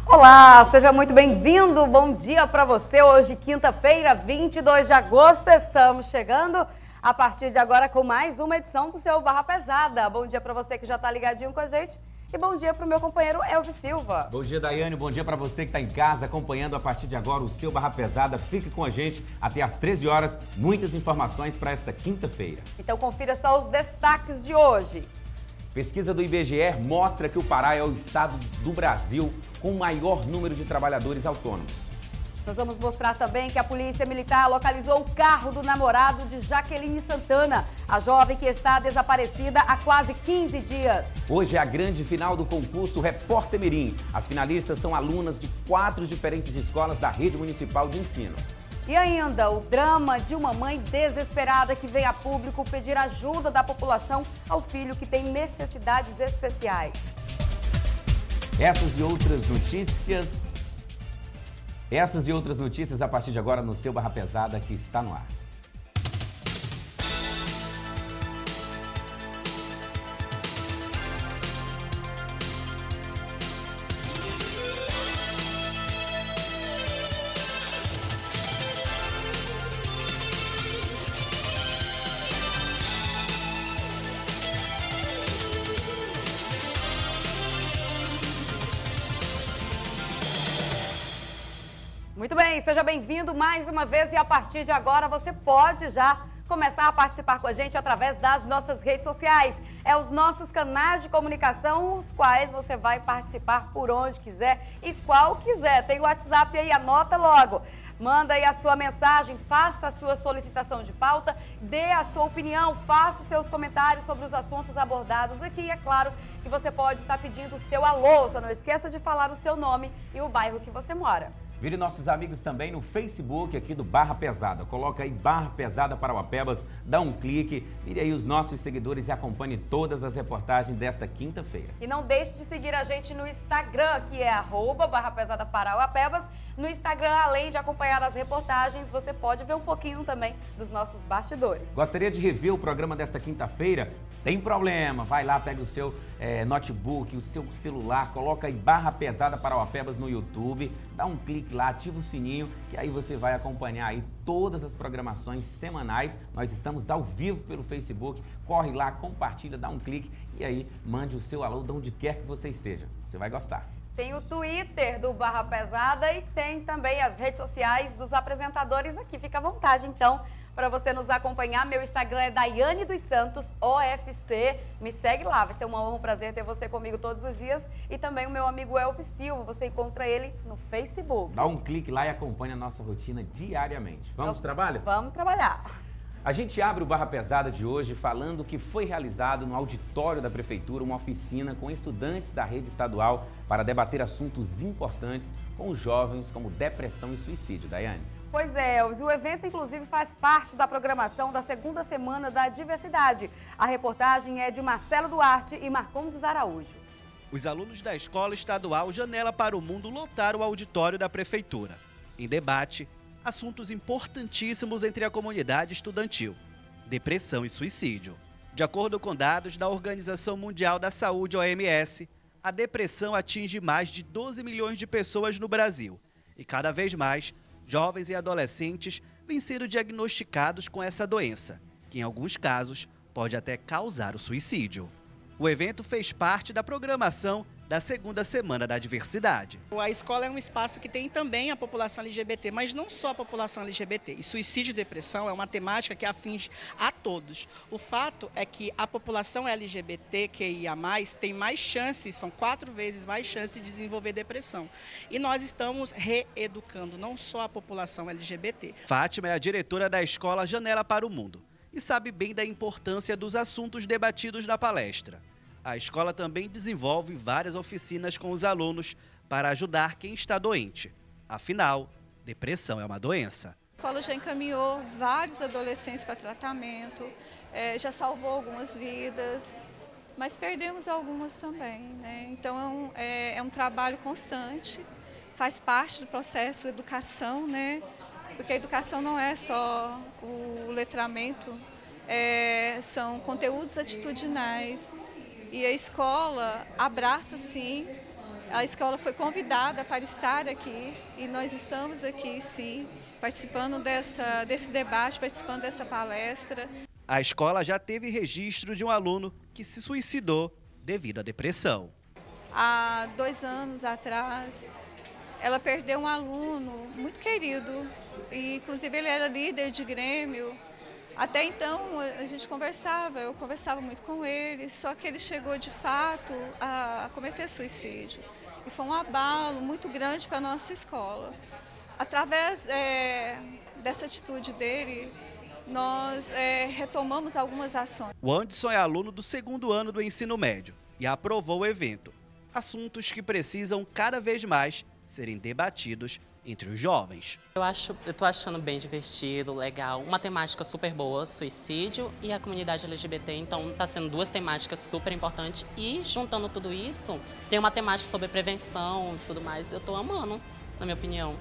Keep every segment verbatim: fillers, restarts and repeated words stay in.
Olá, seja muito bem-vindo, bom dia para você. Hoje, quinta-feira, vinte e dois de agosto, estamos chegando a partir de agora com mais uma edição do seu Barra Pesada. Bom dia para você que já está ligadinho com a gente e bom dia para o meu companheiro Elvis Silva. Bom dia, Daiane, bom dia para você que está em casa acompanhando a partir de agora o seu Barra Pesada. Fique com a gente até às treze horas, muitas informações para esta quinta-feira. Então confira só os destaques de hoje. Pesquisa do I B G E mostra que o Pará é o estado do Brasil com o maior número de trabalhadores autônomos. Nós vamos mostrar também que a Polícia Militar localizou o carro do namorado de Jaqueline Santana, a jovem que está desaparecida há quase quinze dias. Hoje é a grande final do concurso Repórter Mirim. As finalistas são alunas de quatro diferentes escolas da rede municipal de ensino. E ainda o drama de uma mãe desesperada que vem a público pedir ajuda da população ao filho que tem necessidades especiais. Essas e outras notícias, essas e outras notícias a partir de agora no seu Barra Pesada que está no ar. Muito bem, seja bem-vindo mais uma vez e a partir de agora você pode já começar a participar com a gente através das nossas redes sociais. É os nossos canais de comunicação, os quais você vai participar por onde quiser e qual quiser. Tem o WhatsApp aí, anota logo. Manda aí a sua mensagem, faça a sua solicitação de pauta, dê a sua opinião, faça os seus comentários sobre os assuntos abordados aqui. E é claro que você pode estar pedindo o seu alô, só não esqueça de falar o seu nome e o bairro que você mora. Vire nossos amigos também no Facebook aqui do Barra Pesada. Coloca aí Barra Pesada Parauapebas, dá um clique, vire aí os nossos seguidores e acompanhe todas as reportagens desta quinta-feira. E não deixe de seguir a gente no Instagram, que é arroba Barra Pesada Parauapebas. No Instagram, além de acompanhar as reportagens, você pode ver um pouquinho também dos nossos bastidores. Gostaria de rever o programa desta quinta-feira? Tem problema, vai lá, pega o seu é, notebook, o seu celular, coloca aí Barra Pesada Parauapebas no YouTube, dá um clique lá, ativa o sininho, que aí você vai acompanhar aí todas as programações semanais. Nós estamos ao vivo pelo Facebook, corre lá, compartilha, dá um clique e aí mande o seu alô de onde quer que você esteja. Você vai gostar. Tem o Twitter do Barra Pesada e tem também as redes sociais dos apresentadores aqui. Fica à vontade, então, para você nos acompanhar. Meu Instagram é Daiane dos Santos, O F C. Me segue lá, vai ser uma honra, um prazer ter você comigo todos os dias. E também o meu amigo Elvis Silva, você encontra ele no Facebook. Dá um clique lá e acompanha a nossa rotina diariamente. Vamos ao trabalho? Vamos trabalhar. A gente abre o Barra Pesada de hoje falando que foi realizado no auditório da Prefeitura uma oficina com estudantes da rede estadual para debater assuntos importantes com os jovens como depressão e suicídio. Daiane. Pois é, o evento inclusive faz parte da programação da segunda semana da diversidade. A reportagem é de Marcelo Duarte e Marcondes Araújo. Os alunos da Escola Estadual Janela para o Mundo lotaram o auditório da Prefeitura. Em debate, assuntos importantíssimos entre a comunidade estudantil: depressão e suicídio. De acordo com dados da Organização Mundial da Saúde, O M S, a depressão atinge mais de doze milhões de pessoas no Brasil. E cada vez mais, jovens e adolescentes vêm sendo diagnosticados com essa doença, que em alguns casos pode até causar o suicídio. O evento fez parte da programação da segunda semana da diversidade. A escola é um espaço que tem também a população L G B T, mas não só a população L G B T. E suicídio e depressão é uma temática que atinge a todos. O fato é que a população L G B T Q I A mais, tem mais chances, são quatro vezes mais chances de desenvolver depressão. E nós estamos reeducando não só a população L G B T. Fátima é a diretora da Escola Janela para o Mundo e sabe bem da importância dos assuntos debatidos na palestra. A escola também desenvolve várias oficinas com os alunos para ajudar quem está doente. Afinal, depressão é uma doença. A escola já encaminhou vários adolescentes para tratamento, é, já salvou algumas vidas, mas perdemos algumas também, né? Então é um, é, é um trabalho constante, faz parte do processo de educação, né? Porque a educação não é só o letramento, é, são conteúdos atitudinais. E a escola abraça, sim, A escola foi convidada para estar aqui e nós estamos aqui, sim, participando dessa, desse debate, participando dessa palestra. A escola já teve registro de um aluno que se suicidou devido à depressão. Há dois anos atrás, ela perdeu um aluno muito querido, e inclusive ele era líder de grêmio. Até então a gente conversava, eu conversava muito com ele, só que ele chegou de fato a cometer suicídio. E foi um abalo muito grande para a nossa escola. Através é, dessa atitude dele, nós é, retomamos algumas ações. O Anderson é aluno do segundo ano do ensino médio e aprovou o evento. Assuntos que precisam cada vez mais serem debatidos entre os jovens. Eu acho, eu tô achando bem divertido, legal, uma temática super boa, suicídio e a comunidade L G B T, então tá sendo duas temáticas super importantes e juntando tudo isso, tem uma temática sobre prevenção e tudo mais, eu tô amando, na minha opinião.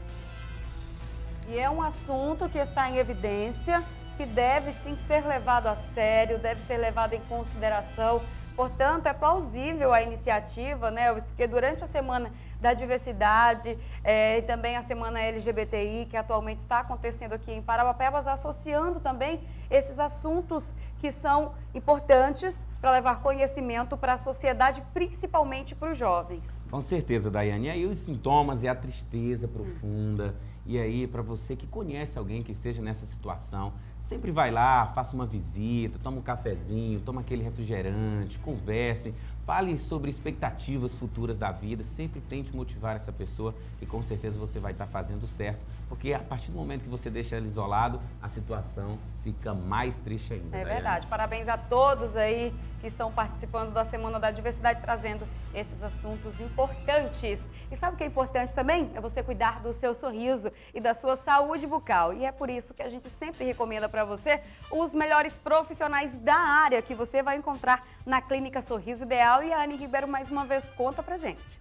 E é um assunto que está em evidência, que deve sim ser levado a sério, deve ser levado em consideração. Portanto, é plausível a iniciativa, né, Elvis? Porque durante a Semana da Diversidade é, e também a Semana L G B T I, que atualmente está acontecendo aqui em Parauapebas, associando também esses assuntos que são importantes para levar conhecimento para a sociedade, principalmente para os jovens. Com certeza, Daiane. E aí os sintomas e a tristeza profunda. E aí, para você que conhece alguém que esteja nessa situação, sempre vai lá, faça uma visita, toma um cafezinho, toma aquele refrigerante, converse, fale sobre expectativas futuras da vida, sempre tente motivar essa pessoa e com certeza você vai estar fazendo certo, porque a partir do momento que você deixa ela isolado, a situação fica mais triste ainda. É Daiane. verdade. Parabéns a todos aí que estão participando da Semana da Diversidade, trazendo esses assuntos importantes. E sabe o que é importante também? É você cuidar do seu sorriso e da sua saúde bucal. E é por isso que a gente sempre recomenda para você os melhores profissionais da área que você vai encontrar na Clínica Sorriso Ideal. E a Anne Ribeiro, mais uma vez, conta pra gente.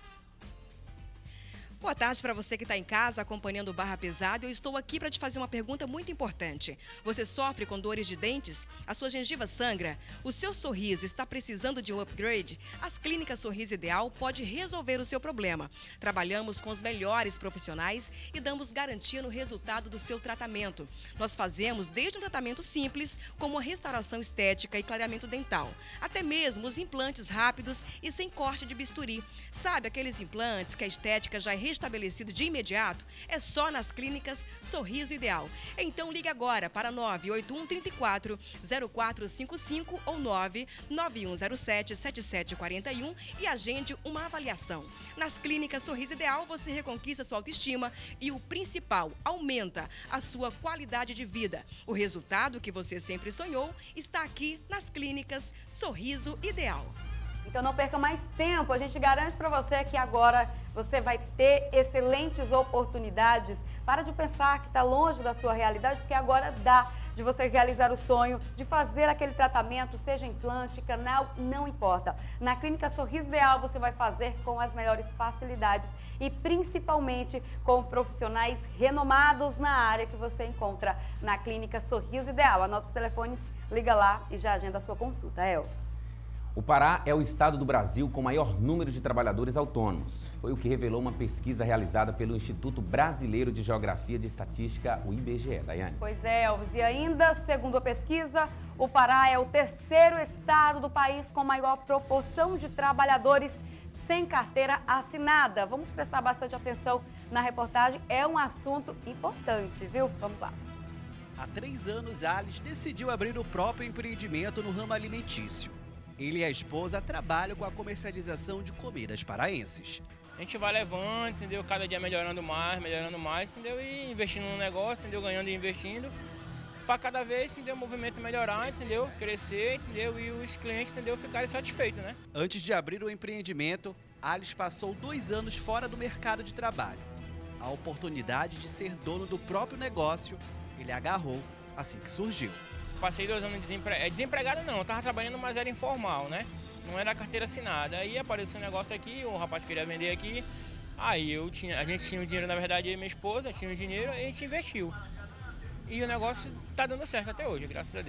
Boa tarde para você que está em casa acompanhando o Barra Pesada. Eu estou aqui para te fazer uma pergunta muito importante. Você sofre com dores de dentes? A sua gengiva sangra? O seu sorriso está precisando de um upgrade? As Clínicas Sorriso Ideal pode resolver o seu problema. Trabalhamos com os melhores profissionais e damos garantia no resultado do seu tratamento. Nós fazemos desde um tratamento simples, como a restauração estética e clareamento dental, até mesmo os implantes rápidos e sem corte de bisturi. Sabe aqueles implantes que a estética já é restabelecido de imediato? É só nas Clínicas Sorriso Ideal. Então ligue agora para nove oito um três quatro zero quatro cinco cinco ou nove nove um zero sete sete sete quatro um e agende uma avaliação. Nas Clínicas Sorriso Ideal você reconquista sua autoestima e o principal, aumenta a sua qualidade de vida. O resultado que você sempre sonhou está aqui nas Clínicas Sorriso Ideal. Então não perca mais tempo, a gente garante para você que agora você vai ter excelentes oportunidades. Para de pensar que está longe da sua realidade, porque agora dá de você realizar o sonho de fazer aquele tratamento, seja implante, canal, não importa. Na Clínica Sorriso Ideal você vai fazer com as melhores facilidades e principalmente com profissionais renomados na área que você encontra na Clínica Sorriso Ideal. Anota os telefones, liga lá e já agenda a sua consulta, Elvis. O Pará é o estado do Brasil com maior número de trabalhadores autônomos. Foi o que revelou uma pesquisa realizada pelo Instituto Brasileiro de Geografia e Estatística, o I B G E. Daiane. Pois é, Elvis. E ainda, segundo a pesquisa, o Pará é o terceiro estado do país com maior proporção de trabalhadores sem carteira assinada. Vamos prestar bastante atenção na reportagem. É um assunto importante, viu? Vamos lá. Há três anos, Alice decidiu abrir o próprio empreendimento no ramo alimentício. Ele e a esposa trabalham com a comercialização de comidas paraenses. A gente vai levando, entendeu? Cada dia melhorando mais, melhorando mais, entendeu? E investindo no negócio, entendeu? Ganhando e investindo. Para cada vez, entendeu? O movimento melhorar, entendeu? Crescer, entendeu? E os clientes, entendeu? Ficarem satisfeitos, né? Antes de abrir o empreendimento, Alice passou dois anos fora do mercado de trabalho. A oportunidade de ser dono do próprio negócio, ele agarrou assim que surgiu. Passei dois anos desempregado, desempregado não, eu estava trabalhando, mas era informal, né? Não era carteira assinada. Aí apareceu um negócio aqui, o rapaz queria vender aqui, aí eu tinha, a gente tinha o dinheiro, na verdade, eu e minha esposa tinha o dinheiro e a gente investiu. E o negócio está dando certo até hoje, graças a Deus.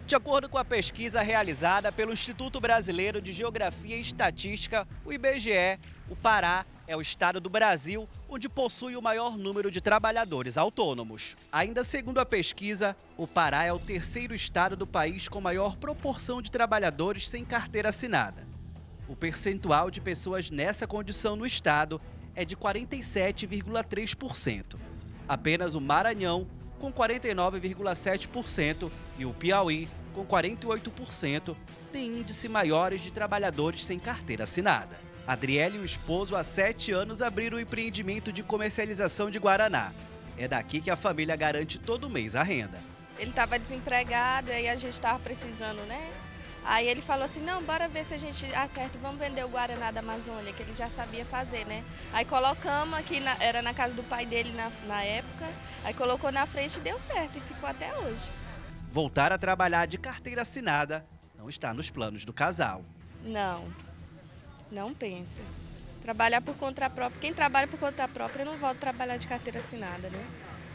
De acordo com a pesquisa realizada pelo Instituto Brasileiro de Geografia e Estatística, o I B G E, o Pará é o estado do Brasil onde possui o maior número de trabalhadores autônomos. Ainda segundo a pesquisa, o Pará é o terceiro estado do país com maior proporção de trabalhadores sem carteira assinada. O percentual de pessoas nessa condição no estado é de quarenta e sete vírgula três por cento. Apenas o Maranhão, com quarenta e nove vírgula sete por cento, e o Piauí, com quarenta e oito por cento, têm índices maiores de trabalhadores sem carteira assinada. Adriele e o esposo, há sete anos, abriram o empreendimento de comercialização de guaraná. É daqui que a família garante todo mês a renda. Ele estava desempregado e aí a gente estava precisando, né? Aí ele falou assim, não, bora ver se a gente acerta, vamos vender o guaraná da Amazônia, que ele já sabia fazer, né? Aí colocamos aqui, na, era na casa do pai dele na, na época, aí colocou na frente e deu certo e ficou até hoje. Voltar a trabalhar de carteira assinada não está nos planos do casal. Não. Não pensa. Trabalhar por conta própria. Quem trabalha por conta própria não volta a trabalhar de carteira assinada, né?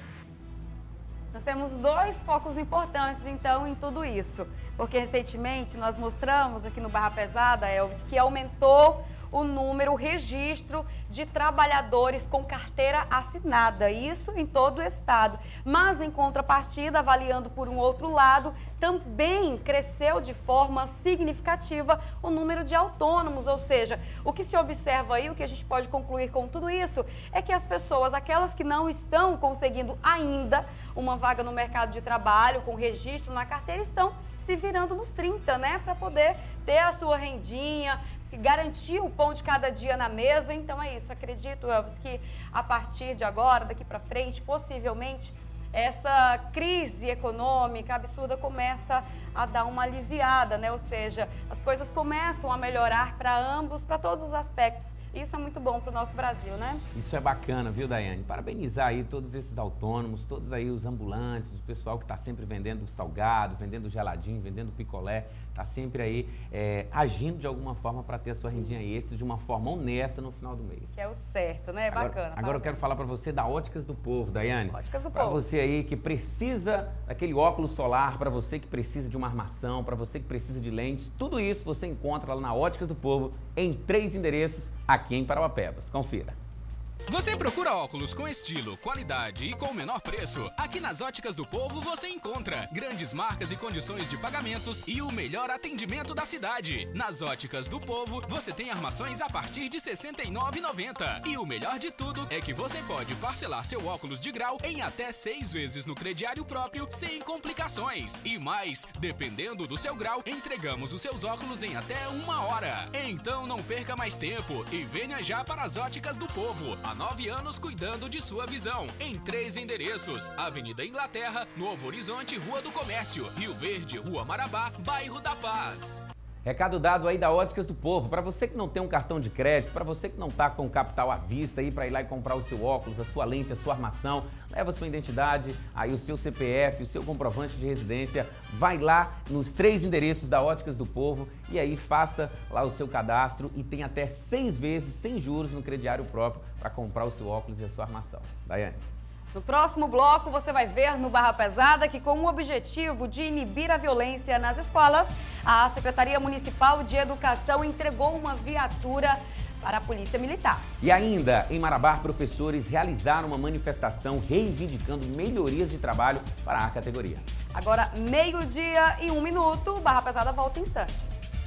Nós temos dois focos importantes, então, em tudo isso. Porque recentemente nós mostramos aqui no Barra Pesada, Elvis, que aumentou o número, o registro de trabalhadores com carteira assinada, isso em todo o estado. Mas, em contrapartida, avaliando por um outro lado, também cresceu de forma significativa o número de autônomos, ou seja, o que se observa aí, o que a gente pode concluir com tudo isso, é que as pessoas, aquelas que não estão conseguindo ainda uma vaga no mercado de trabalho, com registro na carteira, estão se virando nos trinta, né, para poder ter a sua rendinha, garantir o pão de cada dia na mesa. Então é isso, acredito, Elvis, que a partir de agora, daqui para frente, possivelmente, essa crise econômica absurda começa a dar uma aliviada, né? Ou seja, as coisas começam a melhorar para ambos, para todos os aspectos. Isso é muito bom para o nosso Brasil, né? Isso é bacana, viu, Daiane? Parabenizar aí todos esses autônomos, todos aí os ambulantes, o pessoal que está sempre vendendo salgado, vendendo geladinho, vendendo picolé, está sempre aí é, agindo de alguma forma para ter a sua rendinha extra de uma forma honesta no final do mês. Que é o certo, né? Agora, Bacana. Agora eu quero falar para você da Óticas do Povo, Daiane. Óticas do Povo. Para você aí que precisa daquele óculos solar, para você que precisa de uma armação, para você que precisa de lentes, tudo isso você encontra lá na Óticas do Povo em três endereços aqui em Parauapebas. Confira. Você procura óculos com estilo, qualidade e com o menor preço? Aqui nas Óticas do Povo você encontra grandes marcas e condições de pagamentos e o melhor atendimento da cidade. Nas Óticas do Povo você tem armações a partir de sessenta e nove reais e noventa centavos. E o melhor de tudo é que você pode parcelar seu óculos de grau em até seis vezes no crediário próprio sem complicações. E mais, dependendo do seu grau, entregamos os seus óculos em até uma hora. Então não perca mais tempo e venha já para as Óticas do Povo. Há nove anos cuidando de sua visão. Em três endereços: Avenida Inglaterra, Novo Horizonte, Rua do Comércio, Rio Verde, Rua Marabá, Bairro da Paz. Recado dado aí da Óticas do Povo. Para você que não tem um cartão de crédito, para você que não está com capital à vista aí para ir lá e comprar o seu óculos, a sua lente, a sua armação, leva a sua identidade, aí o seu C P F, o seu comprovante de residência, vai lá nos três endereços da Óticas do Povo e aí faça lá o seu cadastro e tem até seis vezes sem juros no crediário próprio para comprar o seu óculos e a sua armação. Daiane. No próximo bloco, você vai ver no Barra Pesada que, com o objetivo de inibir a violência nas escolas, a Secretaria Municipal de Educação entregou uma viatura para a Polícia Militar. E ainda, em Marabá, professores realizaram uma manifestação reivindicando melhorias de trabalho para a categoria. Agora, meio-dia e um minuto, o Barra Pesada volta em instantes.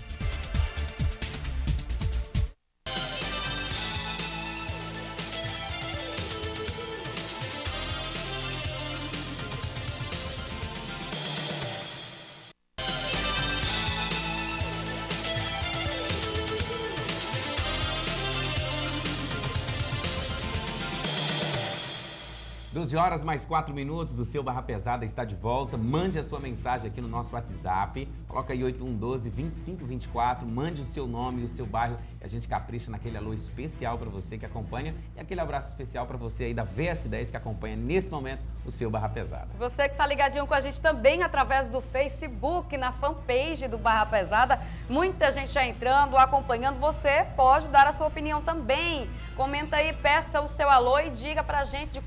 doze horas mais quatro minutos, o seu Barra Pesada está de volta. Mande a sua mensagem aqui no nosso WhatsApp. Coloca aí oito um um doze, vinte e cinco vinte e quatro. Mande o seu nome e o seu bairro e a gente capricha naquele alô especial para você que acompanha. E aquele abraço especial para você aí da V S dez que acompanha nesse momento o seu Barra Pesada. Você que está ligadinho com a gente também através do Facebook, na fanpage do Barra Pesada. Muita gente já entrando, acompanhando. Você pode dar a sua opinião também. Comenta aí, peça o seu alô e diga pra gente de qual estado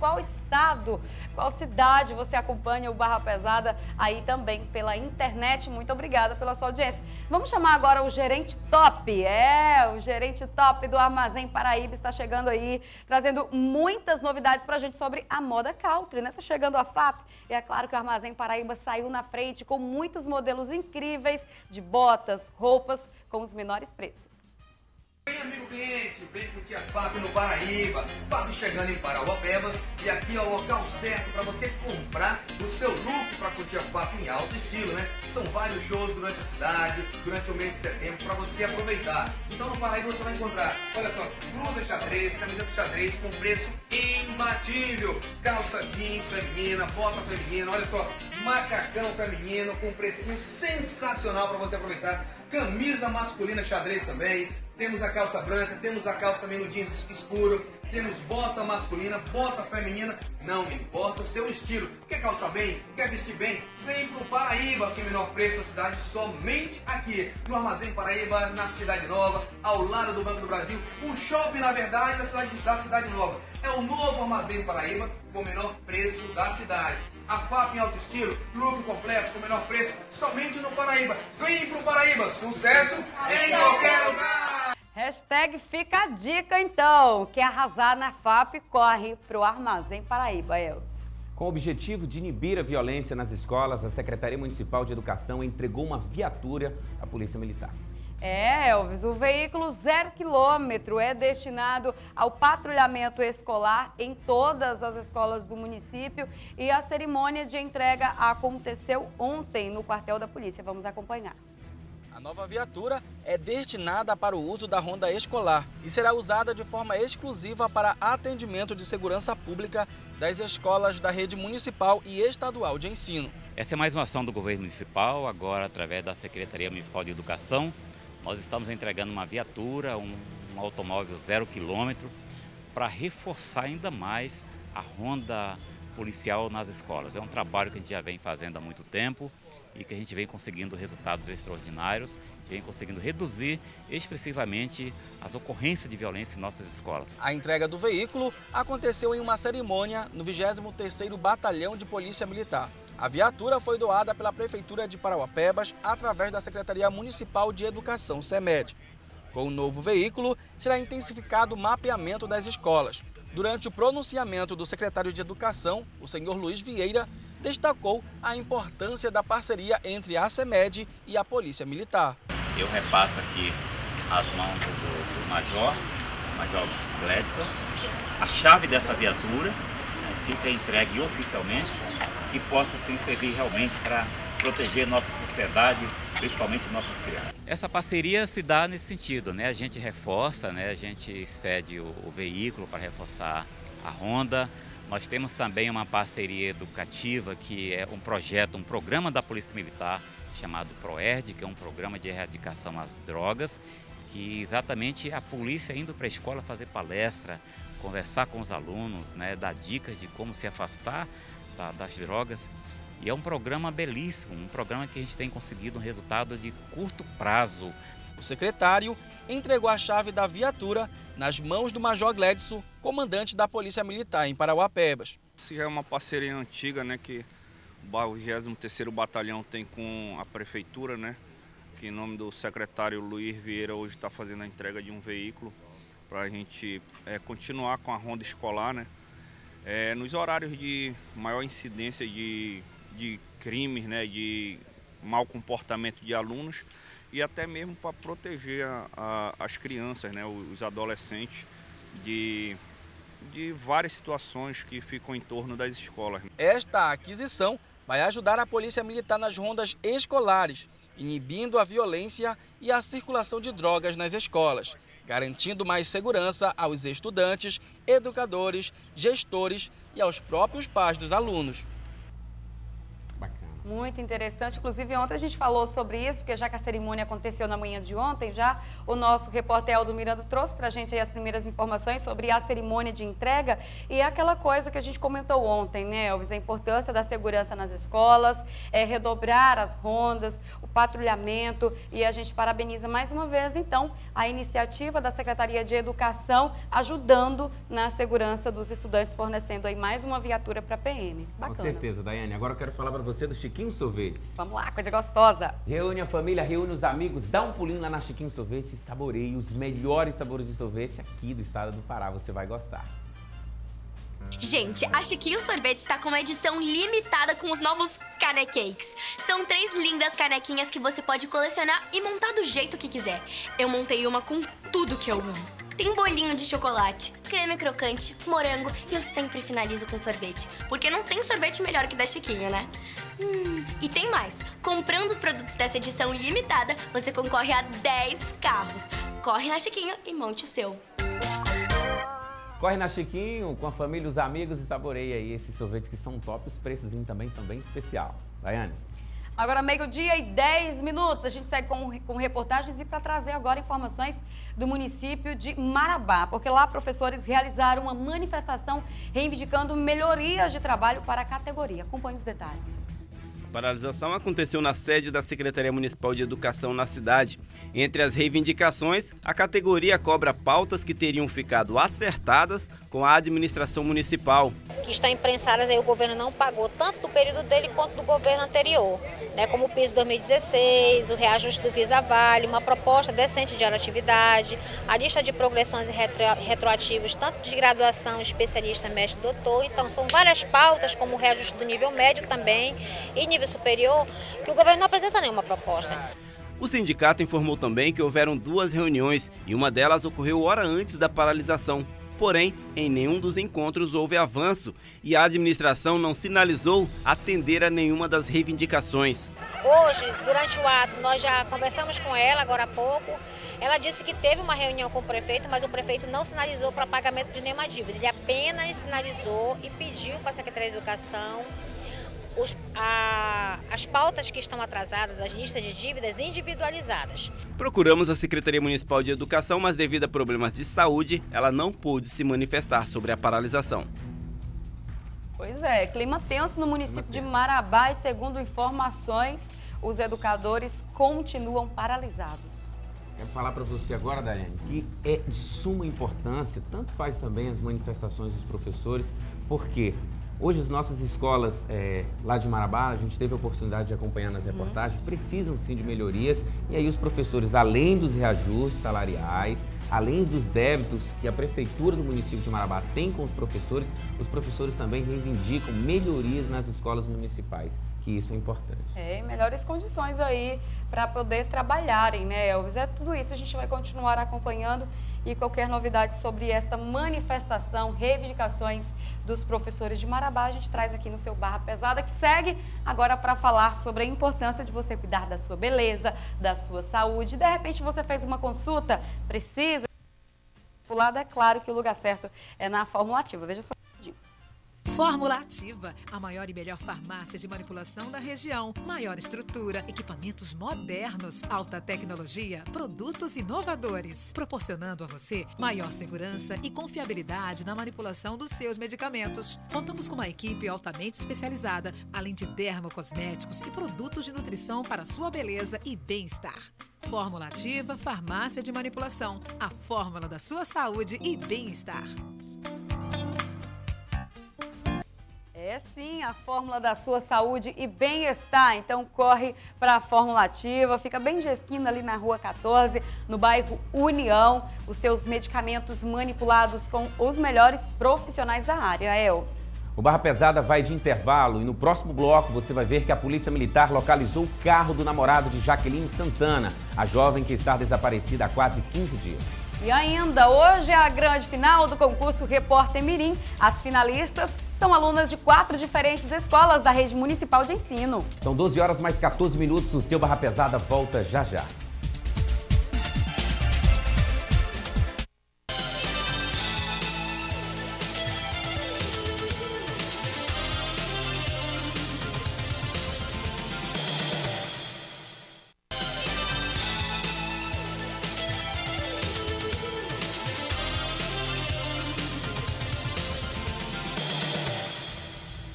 estado, qual cidade você acompanha o Barra Pesada aí também pela internet. Muito obrigada pela sua audiência. Vamos chamar agora o gerente top. É, o gerente top do Armazém Paraíba está chegando aí, trazendo muitas novidades pra gente sobre a moda country, né? Tá chegando a F A P e é claro que o Armazém Paraíba saiu na frente com muitos modelos incríveis de botas, roupas com os menores preços. Bem, amigo cliente, vem curtir a F A P no Paraíba. F A P chegando em Parauapebas e aqui é o local certo para você comprar o seu look para curtir a F A P em alto estilo, né? São vários shows durante a cidade, durante o mês de setembro, para você aproveitar. Então no Paraíba você vai encontrar, olha só, blusa xadrez, camiseta xadrez com preço imbatível, calça jeans feminina, bota feminina, olha só, macacão feminino com precinho sensacional para você aproveitar, camisa masculina xadrez também. Temos a calça branca, temos a calça também no jeans escuro, temos bota masculina, bota feminina, não importa o seu estilo. Quer calçar bem? Quer vestir bem? Vem pro Paraíba, que é o menor preço da cidade, somente aqui, no Armazém Paraíba, na Cidade Nova, ao lado do Banco do Brasil, um shopping, na verdade, da cidade, da cidade Nova. É o novo Armazém Paraíba, com o menor preço da cidade. A F A P em alto estilo, look completo, com o menor preço, somente no Paraíba. Vem pro Paraíba, sucesso em qualquer lugar! Hashtag fica a dica, então. Quer arrasar na F A P, corre pro Armazém Paraíba, Elvis. Com o objetivo de inibir a violência nas escolas, a Secretaria Municipal de Educação entregou uma viatura à Polícia Militar. É, Elvis, o veículo zero quilômetro é destinado ao patrulhamento escolar em todas as escolas do município e a cerimônia de entrega aconteceu ontem no quartel da polícia. Vamos acompanhar. A nova viatura é destinada para o uso da ronda escolar e será usada de forma exclusiva para atendimento de segurança pública das escolas da rede municipal e estadual de ensino. Essa é mais uma ação do governo municipal, agora através da Secretaria Municipal de Educação. Nós estamos entregando uma viatura, um, um automóvel zero quilômetro, para reforçar ainda mais a ronda policial nas escolas. É um trabalho que a gente já vem fazendo há muito tempo e que a gente vem conseguindo resultados extraordinários, a gente vem conseguindo reduzir expressivamente as ocorrências de violência em nossas escolas. A entrega do veículo aconteceu em uma cerimônia no vigésimo terceiro Batalhão de Polícia Militar. A viatura foi doada pela Prefeitura de Parauapebas através da Secretaria Municipal de Educação, SEMED. Com o novo veículo, será intensificado o mapeamento das escolas. Durante o pronunciamento do secretário de Educação, o senhor Luiz Vieira, destacou a importância da parceria entre a SEMED e a Polícia Militar. Eu repasso aqui as mãos do, do Major, Major Gledson, a chave dessa viatura, né, fica entregue oficialmente e possa assim servir realmente para proteger nossa sociedade, principalmente nossas crianças. Essa parceria se dá nesse sentido, né? A gente reforça, né? A gente cede o, o veículo para reforçar a ronda. Nós temos também uma parceria educativa que é um projeto, um programa da Polícia Militar chamado PROERD, que é um programa de erradicação às drogas, que exatamente a polícia indo para a escola fazer palestra, conversar com os alunos, né? Dar dicas de como se afastar da, das drogas. E é um programa belíssimo, um programa que a gente tem conseguido um resultado de curto prazo. O secretário entregou a chave da viatura nas mãos do Major Gledson, comandante da Polícia Militar em Parauapebas. Isso já é uma parceria antiga, né, que o vigésimo terceiro Batalhão tem com a Prefeitura, né, que em nome do secretário Luiz Vieira hoje está fazendo a entrega de um veículo para a gente é, continuar com a ronda escolar, né, é, nos horários de maior incidência de de crimes, né, de mau comportamento de alunos e até mesmo para proteger a, a, as crianças, né, os adolescentes de, de várias situações que ficam em torno das escolas. Esta aquisição vai ajudar a Polícia Militar nas rondas escolares, inibindo a violência e a circulação de drogas nas escolas, garantindo mais segurança aos estudantes, educadores, gestores e aos próprios pais dos alunos. Bacana. Muito interessante. Inclusive, ontem a gente falou sobre isso, porque já que a cerimônia aconteceu na manhã de ontem, já o nosso repórter Eldo Miranda trouxe para a gente aí as primeiras informações sobre a cerimônia de entrega. E é aquela coisa que a gente comentou ontem, né, Elvis? A importância da segurança nas escolas, é, redobrar as rondas, o patrulhamento. E a gente parabeniza mais uma vez, então, a iniciativa da Secretaria de Educação ajudando na segurança dos estudantes, fornecendo aí mais uma viatura para a P M. Bacana. Com certeza, Daiane. Agora eu quero falar para você do Chiquinho Sorvetes. Vamos lá, coisa gostosa. Reúne a família, reúne os amigos, dá um pulinho lá na Chiquinho Sorvetes e saboreie os melhores sabores de sorvete aqui do estado do Pará. Você vai gostar. Gente, a Chiquinho Sorvete está com uma edição limitada com os novos Canecakes. São três lindas canequinhas que você pode colecionar e montar do jeito que quiser. Eu montei uma com tudo que eu amo. Tem bolinho de chocolate, creme crocante, morango e eu sempre finalizo com sorvete. Porque não tem sorvete melhor que da Chiquinho, né? Hum, e tem mais. Comprando os produtos dessa edição limitada, você concorre a dez carros. Corre na Chiquinho e monte o seu. Corre na Chiquinho com a família, os amigos e saboreia aí esses sorvetes que são top. Os preços também são bem especial. Daiane. Agora, meio-dia e dez minutos, a gente segue com, com reportagens e para trazer agora informações do município de Marabá, porque lá professores realizaram uma manifestação reivindicando melhorias de trabalho para a categoria. Acompanhe os detalhes. A paralisação aconteceu na sede da Secretaria Municipal de Educação na cidade. Entre as reivindicações, a categoria cobra pautas que teriam ficado acertadas com a administração municipal. Que estão imprensadas aí, o governo não pagou tanto do período dele quanto do governo anterior, né? Como o piso dois mil e dezesseis, o reajuste do Visa Vale, uma proposta decente de atividade, a lista de progressões e retro, retroativos, tanto de graduação, especialista, mestre, doutor. Então, são várias pautas, como o reajuste do nível médio também e nível superior, que o governo não apresenta nenhuma proposta. O sindicato informou também que houveram duas reuniões e uma delas ocorreu hora antes da paralisação. Porém, em nenhum dos encontros houve avanço e a administração não sinalizou atender a nenhuma das reivindicações. Hoje, durante o ato, nós já conversamos com ela agora há pouco. Ela disse que teve uma reunião com o prefeito, mas o prefeito não sinalizou para pagamento de nenhuma dívida. Ele apenas sinalizou e pediu para a Secretaria de Educação Os, a, as pautas que estão atrasadas das listas de dívidas individualizadas. Procuramos a Secretaria Municipal de Educação, mas devido a problemas de saúde, ela não pôde se manifestar sobre a paralisação. Pois é, clima tenso no município de Marabá e, segundo informações, os educadores continuam paralisados. Quero falar para você agora, Daiane, que é de suma importância, tanto faz também as manifestações dos professores, porque hoje as nossas escolas é, lá de Marabá, a gente teve a oportunidade de acompanhar nas reportagens, uhum. precisam sim de melhorias, e aí os professores, além dos reajustes salariais, além dos débitos que a Prefeitura do município de Marabá tem com os professores, os professores também reivindicam melhorias nas escolas municipais, que isso é importante. É, melhores condições aí para poder trabalharem, né, Elvis? É tudo isso, a gente vai continuar acompanhando e qualquer novidade sobre esta manifestação, reivindicações dos professores de Marabá, a gente traz aqui no seu Barra Pesada, que segue agora para falar sobre a importância de você cuidar da sua beleza, da sua saúde. De repente você fez uma consulta, precisa... Pro lado, é claro que o lugar certo é na Fórmula Ativa. Veja só. Fórmula Ativa, a maior e melhor farmácia de manipulação da região. Maior estrutura, equipamentos modernos, alta tecnologia, produtos inovadores, proporcionando a você maior segurança e confiabilidade na manipulação dos seus medicamentos. Contamos com uma equipe altamente especializada, além de dermocosméticos e produtos de nutrição para sua beleza e bem-estar. Fórmula Ativa, farmácia de manipulação, a fórmula da sua saúde e bem-estar. É sim, a fórmula da sua saúde e bem-estar. Então corre para a Fórmula Ativa, fica bem de esquina ali na Rua quatorze, no bairro União. Os seus medicamentos manipulados com os melhores profissionais da área, Elvis. O Barra Pesada vai de intervalo e no próximo bloco você vai ver que a Polícia Militar localizou o carro do namorado de Jaqueline Santana, a jovem que está desaparecida há quase quinze dias. E ainda, hoje é a grande final do concurso Repórter Mirim. As finalistas são alunas de quatro diferentes escolas da rede municipal de ensino. São doze horas mais quatorze minutos, o seu Barra Pesada volta já já.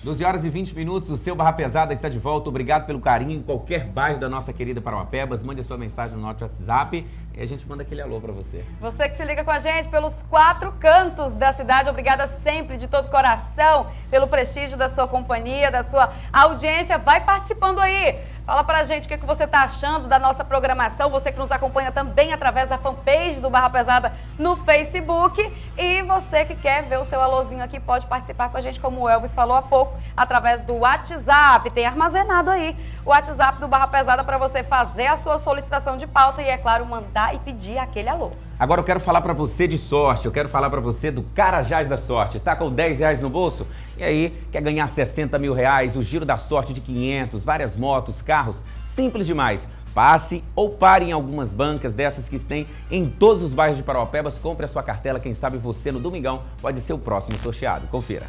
doze horas e vinte minutos, o seu Barra Pesada está de volta. Obrigado pelo carinho em qualquer bairro da nossa querida Parauapebas. Mande a sua mensagem no nosso WhatsApp e a gente manda aquele alô para você. Você que se liga com a gente pelos quatro cantos da cidade, obrigada sempre, de todo coração, pelo prestígio da sua companhia, da sua audiência. Vai participando aí. Fala pra gente o que você está achando da nossa programação. Você que nos acompanha também através da fanpage do Barra Pesada no Facebook. E você que quer ver o seu alôzinho aqui, pode participar com a gente, como o Elvis falou há pouco, através do WhatsApp. Tem armazenado aí o WhatsApp do Barra Pesada para você fazer a sua solicitação de pauta e, é claro, mandar e pedir aquele alô. Agora eu quero falar para você de sorte, eu quero falar para você do Carajás da Sorte. Tá com dez reais no bolso? E aí, quer ganhar sessenta mil reais, o giro da sorte de quinhentos, várias motos, carros? Simples demais. Passe ou pare em algumas bancas dessas que tem em todos os bairros de Parauapebas. Compre a sua cartela, quem sabe você no domingão pode ser o próximo sorteado. Confira.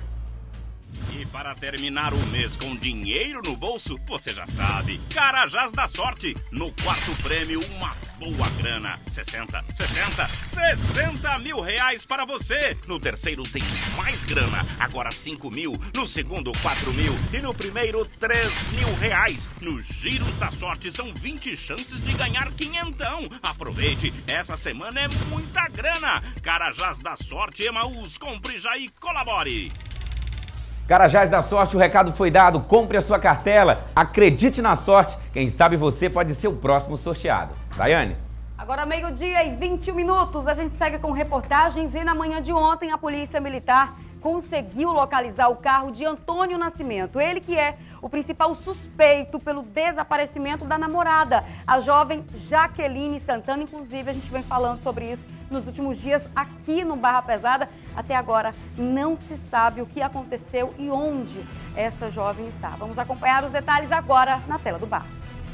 E para terminar o mês com dinheiro no bolso, você já sabe, Carajás da Sorte. No quarto prêmio, uma boa grana. sessenta, sessenta, sessenta mil reais para você. No terceiro tem mais grana, agora cinco mil. No segundo, quatro mil. E no primeiro, três mil reais. Nos giros da sorte são vinte chances de ganhar quinhentão. Aproveite, essa semana é muita grana. Carajás da Sorte, Emaús, compre já e colabore. Carajás da Sorte, o recado foi dado. Compre a sua cartela, acredite na sorte. Quem sabe você pode ser o próximo sorteado. Daiane. Agora meio-dia e vinte e um minutos, a gente segue com reportagens e na manhã de ontem a Polícia Militar conseguiu localizar o carro de Antônio Nascimento. Ele que é o principal suspeito pelo desaparecimento da namorada, a jovem Jaqueline Santana. Inclusive, a gente vem falando sobre isso nos últimos dias aqui no Barra Pesada. Até agora não se sabe o que aconteceu e onde essa jovem está. Vamos acompanhar os detalhes agora na tela do Barra.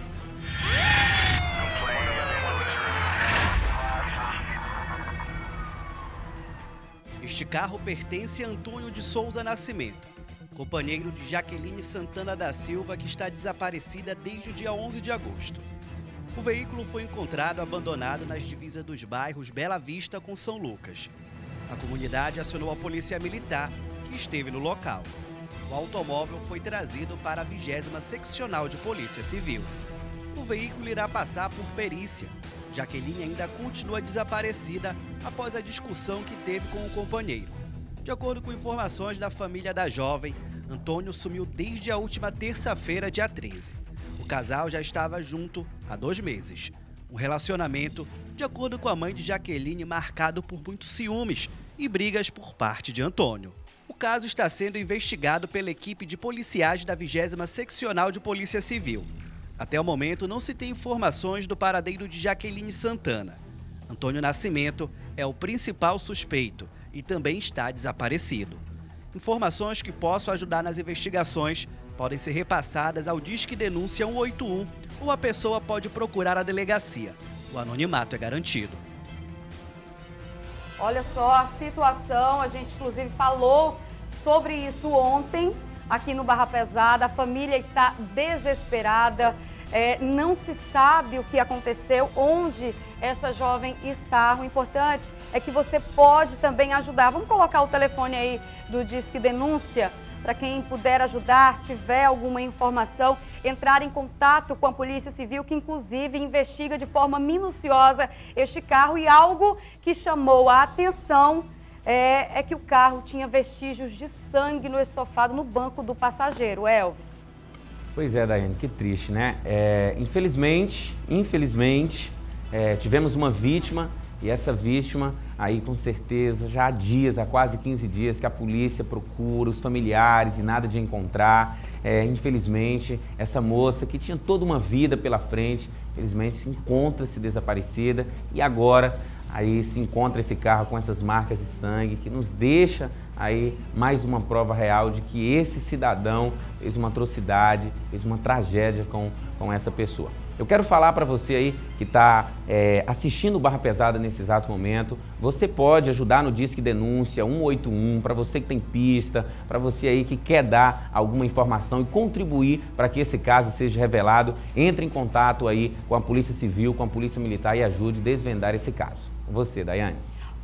Este carro pertence a Antônio de Souza Nascimento, companheiro de Jaqueline Santana da Silva, que está desaparecida desde o dia onze de agosto. O veículo foi encontrado abandonado nas divisas dos bairros Bela Vista com São Lucas. A comunidade acionou a Polícia Militar, que esteve no local. O automóvel foi trazido para a vigésima Seccional de Polícia Civil. O veículo irá passar por perícia. Jaqueline ainda continua desaparecida após a discussão que teve com o companheiro. De acordo com informações da família da jovem, Antônio sumiu desde a última terça-feira, dia treze. O casal já estava junto há dois meses. Um relacionamento, de acordo com a mãe de Jaqueline, marcado por muitos ciúmes e brigas por parte de Antônio. O caso está sendo investigado pela equipe de policiais da vigésima Seccional de Polícia Civil. Até o momento, não se tem informações do paradeiro de Jaqueline Santana. Antônio Nascimento é o principal suspeito e também está desaparecido. Informações que possam ajudar nas investigações podem ser repassadas ao Disque Denúncia cento e oitenta e um ou a pessoa pode procurar a delegacia. O anonimato é garantido. Olha só a situação, a gente inclusive falou sobre isso ontem aqui no Barra Pesada. A família está desesperada, é, não se sabe o que aconteceu, onde essa jovem está. O importante é que você pode também ajudar. Vamos colocar o telefone aí do Disque Denúncia para quem puder ajudar, tiver alguma informação, entrar em contato com a Polícia Civil, que inclusive investiga de forma minuciosa este carro. E algo que chamou a atenção É, é que o carro tinha vestígios de sangue no estofado no banco do passageiro. Elvis. Pois é, Daiane, que triste, né? É, infelizmente, infelizmente, é, tivemos uma vítima e essa vítima aí com certeza já há dias, há quase quinze dias que a polícia procura os familiares e nada de encontrar. É, infelizmente, essa moça que tinha toda uma vida pela frente, infelizmente encontra-se desaparecida e agora aí se encontra esse carro com essas marcas de sangue, que nos deixa aí mais uma prova real de que esse cidadão fez uma atrocidade, fez uma tragédia com, com essa pessoa. Eu quero falar para você aí que está é, assistindo o Barra Pesada nesse exato momento, você pode ajudar no Disque Denúncia cento e oitenta e um, para você que tem pista, para você aí que quer dar alguma informação e contribuir para que esse caso seja revelado. Entre em contato aí com a Polícia Civil, com a Polícia Militar e ajude a desvendar esse caso. Você, Daiane.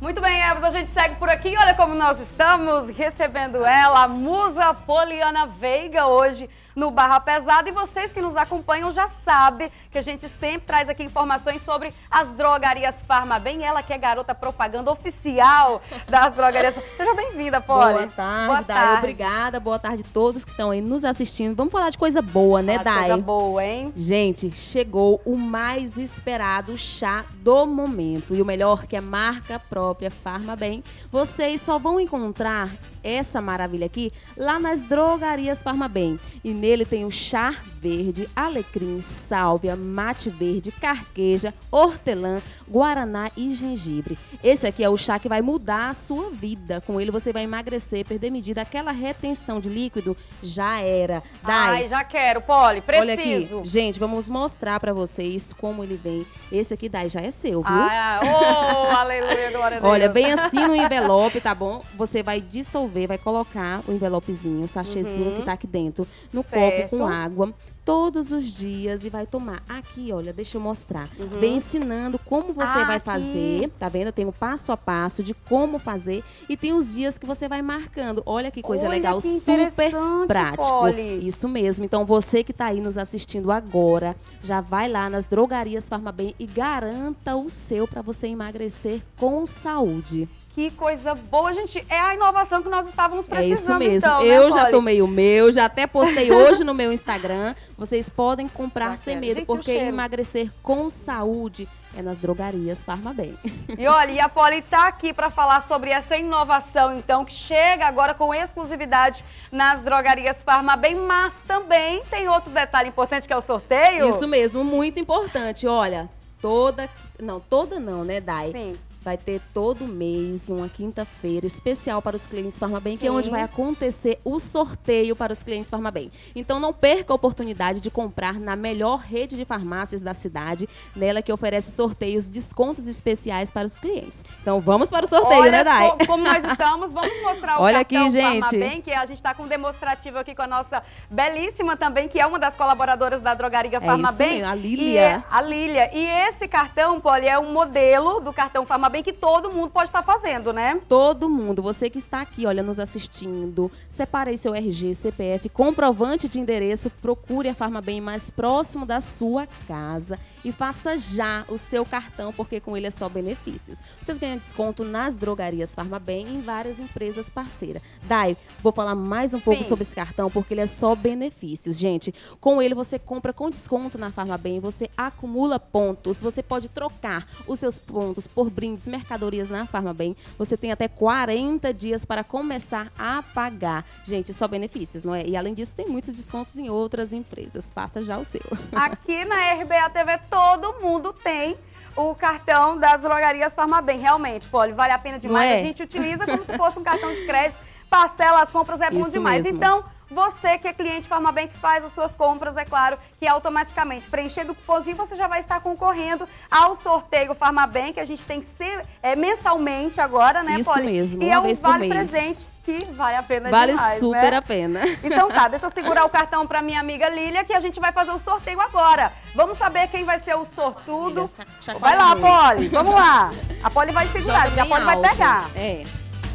Muito bem, Evas, a gente segue por aqui. Olha como nós estamos recebendo ela, a musa Poliana Veiga, hoje no Barra Pesada. E vocês que nos acompanham já sabem que a gente sempre traz aqui informações sobre as drogarias Farmabem. Ela que é garota propaganda oficial das drogarias. Seja bem-vinda, Poli. Boa tarde, boa Dai. tarde. Obrigada. Boa tarde a todos que estão aí nos assistindo. Vamos falar de coisa boa, né, Falar de Dai? coisa boa, hein? Gente, chegou o mais esperado chá do momento. E o melhor, que é marca própria Farmabem. Vocês só vão encontrar essa maravilha aqui lá nas drogarias Farmabem. E nele tem o chá verde, alecrim, sálvia, mate verde, carqueja, hortelã, guaraná e gengibre. Esse aqui é o chá que vai mudar a sua vida. Com ele você vai emagrecer, perder medida. Aquela retenção de líquido já era. Dai, Ai, já quero, Poli, preciso. olha aqui, gente, vamos mostrar pra vocês como ele vem. Esse aqui, Dai, já é seu, viu? Ah, oh, aleluia, glória a Deus. Olha, vem assim no envelope, tá bom? Você vai dissolver, vai colocar o envelopezinho, o sachêzinho Uhum. que tá aqui dentro, no Certo. copo com água, todos os dias e vai tomar. Aqui, olha, deixa eu mostrar. Uhum. Vem ensinando como você Ah, vai aqui. fazer, tá vendo? Tem o passo a passo de como fazer e tem os dias que você vai marcando. Olha que coisa Olha legal, que super interessante, prático. Poli. Isso mesmo. Então, você que tá aí nos assistindo agora, já vai lá nas drogarias Farmabem e garanta o seu para você emagrecer com saúde. Que coisa boa, gente. É a inovação que nós estávamos precisando. É isso mesmo. Então, eu né, já Poli? tomei o meu, já até postei hoje no meu Instagram. Vocês podem comprar Já sem quero. medo, Gente, o porque cheiro. emagrecer com saúde é nas drogarias Farmabem. E olha, e a Poli tá aqui para falar sobre essa inovação, então, que chega agora com exclusividade nas drogarias Farmabem, mas também tem outro detalhe importante que é o sorteio. Isso mesmo, muito importante. Olha, toda... Não, toda não, né, Dai? Sim. Vai ter todo mês, numa quinta-feira, especial para os clientes Farmabem, que é Sim. onde vai acontecer o sorteio para os clientes Farmabem. Então não perca a oportunidade de comprar na melhor rede de farmácias da cidade, nela que oferece sorteios, descontos especiais para os clientes. Então vamos para o sorteio, Olha né, Dai? só como nós estamos, vamos mostrar o Olha cartão aqui, gente. Farmabem, que a gente está com um demonstrativo aqui com a nossa belíssima também, que é uma das colaboradoras da drogaria É isso Farmabem. mesmo, a Lília. E é a Lília. E esse cartão, Poli, é um modelo do cartão Farmabem que todo mundo pode estar fazendo, né? Todo mundo, você que está aqui, olha, nos assistindo, separe aí seu R G, C P F, comprovante de endereço, procure a Farmabem mais próximo da sua casa e faça já o seu cartão, porque com ele é só benefícios. Vocês ganham desconto nas drogarias Farmabem e em várias empresas parceiras. Dai, vou falar mais um pouco Sim. sobre esse cartão, porque ele é só benefícios, gente. Com ele você compra com desconto na Farmabem, você acumula pontos, você pode trocar os seus pontos por brindes, mercadorias na Farmabem. Você tem até quarenta dias para começar a pagar. Gente, só benefícios, não é? E além disso, tem muitos descontos em outras empresas. Faça já o seu. Aqui na R B A T V todo mundo tem o cartão das drogarias Farmabem. Realmente, Poli, vale a pena demais. Não é? A gente utiliza como se fosse um cartão de crédito, parcela as compras, é bom Isso demais. mesmo. Então, você que é cliente Farmabem, que faz as suas compras, é claro que automaticamente, preenchendo o cupomzinho, você já vai estar concorrendo ao sorteio Farmabem, que a gente tem que ser é, mensalmente agora, né, Isso Poli? mesmo, E uma é um vez por vale mês. presente que vale a pena Vale demais, super né? a pena. Então tá, deixa eu segurar o cartão pra minha amiga Lília, que a gente vai fazer o sorteio agora. Vamos saber quem vai ser o sortudo. Vai lá, Poli, vamos lá. A Poli vai segurar, Joga a bem Poli vai alto. pegar. É.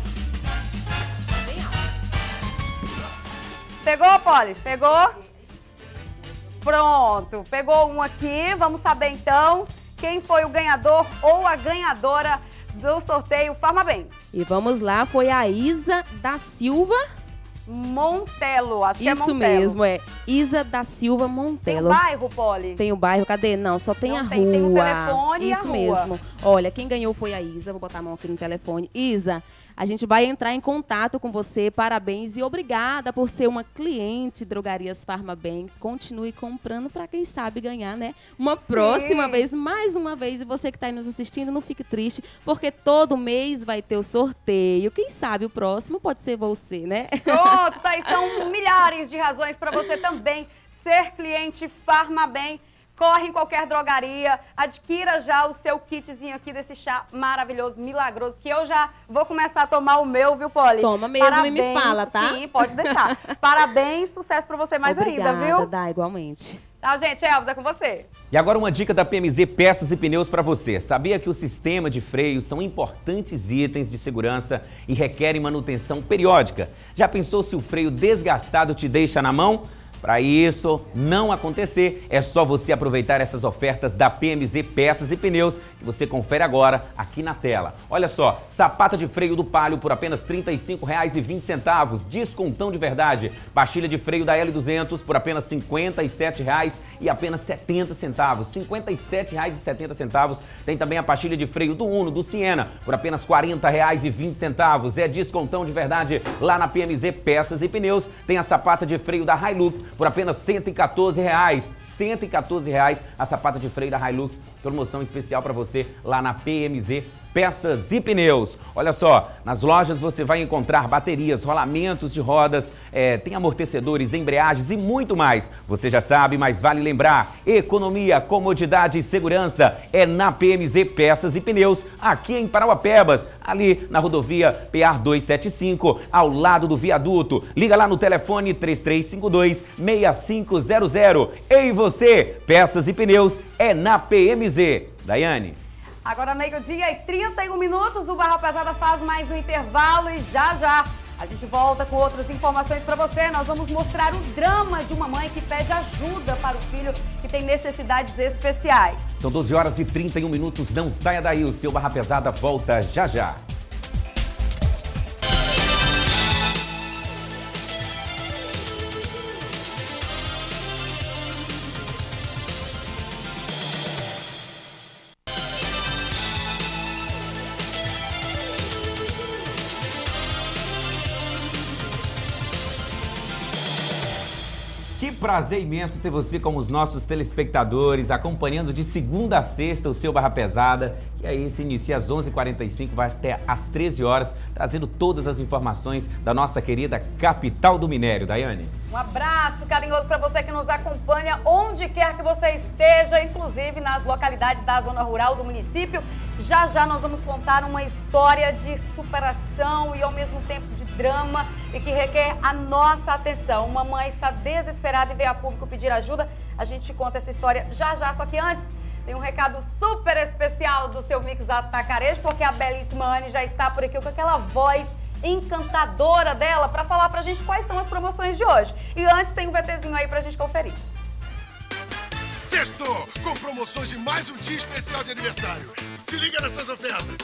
Pegou, Poli? Pegou? Pronto, pegou um aqui. Vamos saber então quem foi o ganhador ou a ganhadora do sorteio Farmabem. E vamos lá, foi a Isa da Silva Montelo, acho que é Isso Montelo. mesmo, é Isa da Silva Tem Montelo. o bairro, Poli? Tem o bairro, cadê? Não, só tem Não a tem, rua. tem o telefone e a Isso rua. mesmo. Olha, quem ganhou foi a Isa. Vou botar a mão aqui no telefone. Isa, a gente vai entrar em contato com você. Parabéns e obrigada por ser uma cliente Drogarias Farmabem. Continue comprando para quem sabe ganhar, né? Uma próxima vez, mais uma vez. E você que está aí nos assistindo, não fique triste, porque todo mês vai ter o sorteio. Quem sabe o próximo pode ser você, né? Pronto, tá aí. São milhares de razões para você também ser cliente Farmabem. corre em qualquer drogaria, adquira já o seu kitzinho aqui desse chá maravilhoso, milagroso, que eu já vou começar a tomar o meu, viu, Poli? Toma mesmo. Parabéns, e me fala, tá? Sim, pode deixar. Parabéns, sucesso pra você mais Obrigada, ainda, viu? Dá, igualmente. Tá, gente, Elvis, é com você. E agora uma dica da P M Z Peças e Pneus para você. Sabia que o sistema de freios são importantes itens de segurança e requerem manutenção periódica? Já pensou se o freio desgastado te deixa na mão? Para isso não acontecer, é só você aproveitar essas ofertas da P M Z Peças e Pneus que você confere agora aqui na tela. Olha só, sapata de freio do Palio por apenas trinta e cinco reais e vinte centavos, descontão de verdade. Pastilha de freio da L duzentos por apenas cinquenta e sete reais e apenas setenta centavos, cinquenta e sete reais e setenta centavos. Tem também a pastilha de freio do Uno, do Siena, por apenas quarenta reais e vinte centavos. É descontão de verdade lá na P M Z Peças e Pneus. Tem a sapata de freio da Hilux por apenas cento e quatorze reais. cento e quatorze reais a sapata de freio da Hilux. Promoção especial para você lá na P M Z Peças e Pneus. Olha só, nas lojas você vai encontrar baterias, rolamentos de rodas, é, tem amortecedores, embreagens e muito mais. Você já sabe, mas vale lembrar, economia, comodidade e segurança é na P M Z Peças e Pneus, aqui em Parauapebas, ali na rodovia P A R duzentos e setenta e cinco, ao lado do viaduto. Liga lá no telefone três três cinco dois, seis cinco zero zero. Ei você, Peças e Pneus é na P M Z. Daiane. Agora meio-dia e trinta e um minutos, o Barra Pesada faz mais um intervalo e já já a gente volta com outras informações para você. Nós vamos mostrar o drama de uma mãe que pede ajuda para o filho que tem necessidades especiais. São doze horas e trinta e um minutos, não saia daí, o seu Barra Pesada volta já já. Que prazer imenso ter você como os nossos telespectadores, acompanhando de segunda a sexta o seu Barra Pesada, que aí se inicia às onze e quarenta e cinco, vai até às treze horas, trazendo todas as informações da nossa querida capital do minério. Daiane. Um abraço carinhoso para você que nos acompanha onde quer que você esteja, inclusive nas localidades da zona rural do município. Já já nós vamos contar uma história de superação e ao mesmo tempo de drama e que requer a nossa atenção. Uma mãe está desesperada e veio a público pedir ajuda. A gente te conta essa história já já, só que antes tem um recado super especial do seu Mix Atacarejo, porque a belíssima Anne já está por aqui com aquela voz encantadora dela para falar pra gente quais são as promoções de hoje. E antes tem um VTzinho aí pra gente conferir. Sextou, com promoções de mais um dia especial de aniversário. Se liga nessas ofertas.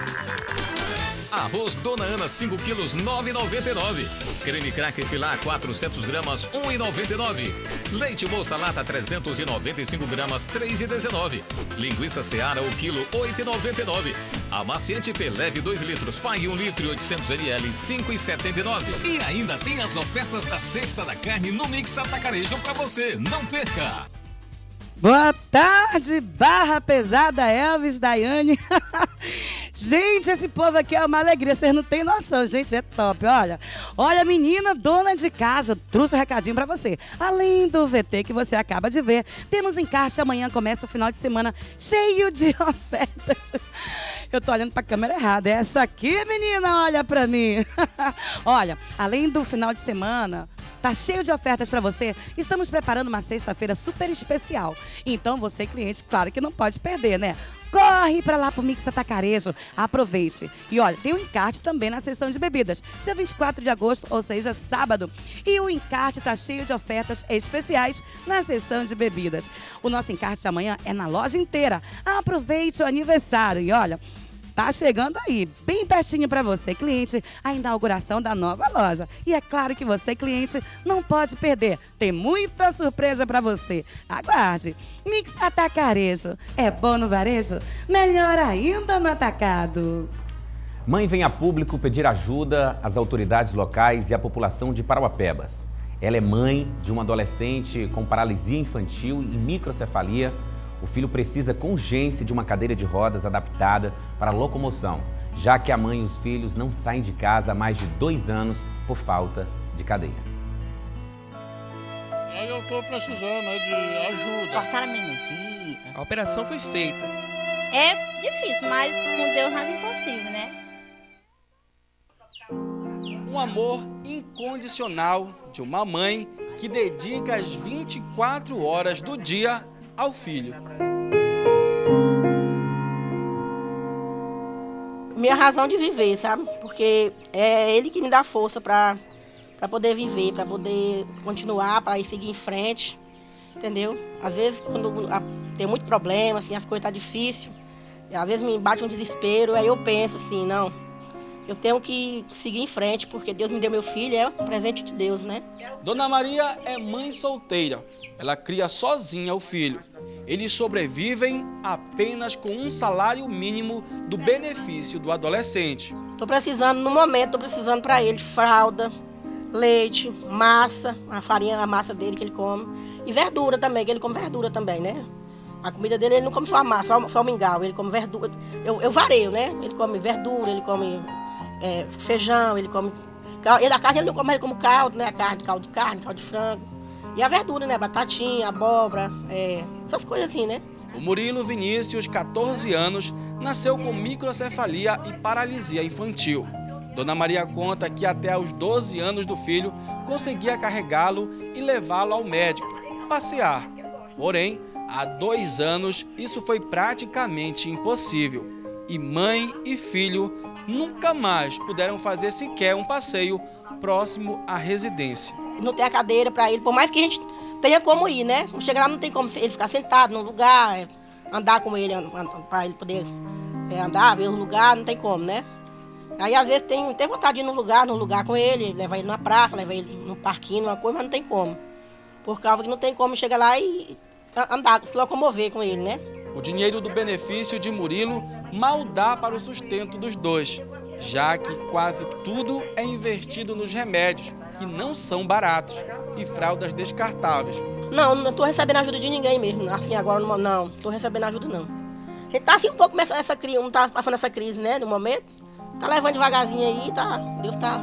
Arroz Dona Ana cinco quilos, nove reais e noventa e nove centavos. Creme Cracker Pilar quatrocentos gramas, um real e noventa e nove centavos. Leite Moça Lata trezentos e noventa e cinco gramas, três reais e dezenove centavos. Linguiça Seara o quilo, oito reais e noventa e nove centavos. Amaciante P Leve dois litros, pague um litro e oitocentos mililitros, cinco reais e setenta e nove centavos. E ainda tem as ofertas da Sexta da Carne no Mix Atacarejo para você. Não perca! Boa tarde, Barra Pesada, Elvis, Daiane. Gente, esse povo aqui é uma alegria, vocês não têm noção, gente, é top, olha. Olha, menina, dona de casa, eu trouxe um recadinho pra você. Além do V T que você acaba de ver, temos encarte, amanhã começa o final de semana cheio de ofertas. Eu tô olhando pra câmera errada, é essa aqui, menina, olha pra mim. Olha, além do final de semana, tá cheio de ofertas para você. Estamos preparando uma sexta-feira super especial. Então você, cliente, claro que não pode perder, né? Corre para lá pro Mix Atacarejo, aproveite. E olha, tem um encarte também na seção de bebidas, dia vinte e quatro de agosto, ou seja, sábado. E o encarte tá cheio de ofertas especiais na seção de bebidas. O nosso encarte de amanhã é na loja inteira. Aproveite o aniversário e olha, tá chegando aí, bem pertinho para você, cliente, a inauguração da nova loja. E é claro que você, cliente, não pode perder. Tem muita surpresa para você. Aguarde. Mix Atacarejo. É bom no varejo? Melhor ainda no atacado. Mãe vem a público pedir ajuda às autoridades locais e à população de Parauapebas. Ela é mãe de um adolescente com paralisia infantil e microcefalia. O filho precisa com urgência de uma cadeira de rodas adaptada para locomoção, já que a mãe e os filhos não saem de casa há mais de dois anos por falta de cadeira. Aí eu tô precisando, né, de ajuda. Cortaram a minha energia. A operação foi feita. É difícil, mas com Deus nada é impossível, né? Um amor incondicional de uma mãe que dedica as vinte e quatro horas do dia ao filho. Minha razão de viver, sabe? Porque é ele que me dá força para para poder viver, para poder continuar, para ir seguir em frente, entendeu? Às vezes, quando tem muito problema, assim, as coisas estão difíceis, às vezes me bate um desespero, aí eu penso assim, não, eu tenho que seguir em frente, porque Deus me deu meu filho, é um presente de Deus, né? Dona Maria é mãe solteira, ela cria sozinha o filho. Eles sobrevivem apenas com um salário mínimo do benefício do adolescente. Tô precisando, no momento, tô precisando para ele fralda, leite, massa, a farinha, a massa dele que ele come. E verdura também, que ele come verdura também, né? A comida dele, ele não come só a massa, só, só o mingau, ele come verdura. Eu, eu vareio, né? Ele come verdura, ele come é, feijão, ele come... Ele, a carne ele não come, ele come caldo, né? A carne, caldo de carne, caldo de frango. E a verdura, né? Batatinha, abóbora, é, essas coisas assim, né? O Murilo Vinícius, quatorze anos, nasceu com microcefalia e paralisia infantil. Dona Maria conta que até aos doze anos do filho conseguia carregá-lo e levá-lo ao médico, passear. Porém, há dois anos isso foi praticamente impossível. E mãe e filho nunca mais puderam fazer sequer um passeio próximo à residência. Não tem a cadeira para ele, por mais que a gente tenha como ir, né? Chega lá, não tem como ele ficar sentado no lugar, andar com ele, para ele poder é, andar, ver o lugar, não tem como, né? Aí, às vezes, tem, tem vontade de ir no lugar, no lugar com ele, levar ele na praça, levar ele no parquinho, numa coisa, mas não tem como. Por causa que não tem como chegar lá e andar, se locomover com ele, né? O dinheiro do benefício de Murilo mal dá para o sustento dos dois, já que quase tudo é investido nos remédios, que não são baratos, e fraldas descartáveis. Não, não estou recebendo ajuda de ninguém mesmo, assim agora não, não estou recebendo ajuda não. A gente tá assim um pouco essa, essa crise, não tá passando essa crise, né, no momento, tá levando devagarzinho aí, tá, Deus tá,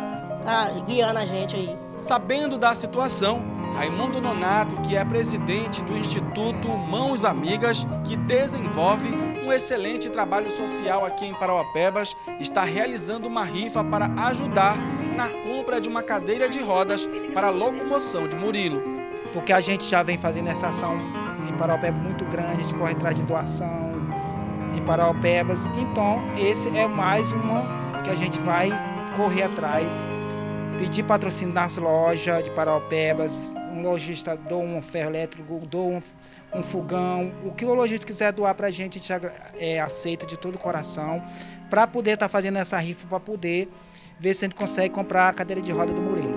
tá guiando a gente aí. Sabendo da situação, Raimundo Nonato, que é presidente do Instituto Mãos Amigas, que desenvolve um excelente trabalho social aqui em Parauapebas, está realizando uma rifa para ajudar na compra de uma cadeira de rodas para a locomoção de Murilo. Porque a gente já vem fazendo essa ação em Parauapebas muito grande, a gente corre atrás de doação em Parauapebas, então esse é mais uma que a gente vai correr atrás, pedir patrocínio nas lojas de Parauapebas, um lojista doa um ferro elétrico, doa um, um fogão, o que o lojista quiser doar para a gente, a gente é, aceita de todo o coração, para poder estar tá fazendo essa rifa, para poder ver se a gente consegue comprar a cadeira de roda do Murilo.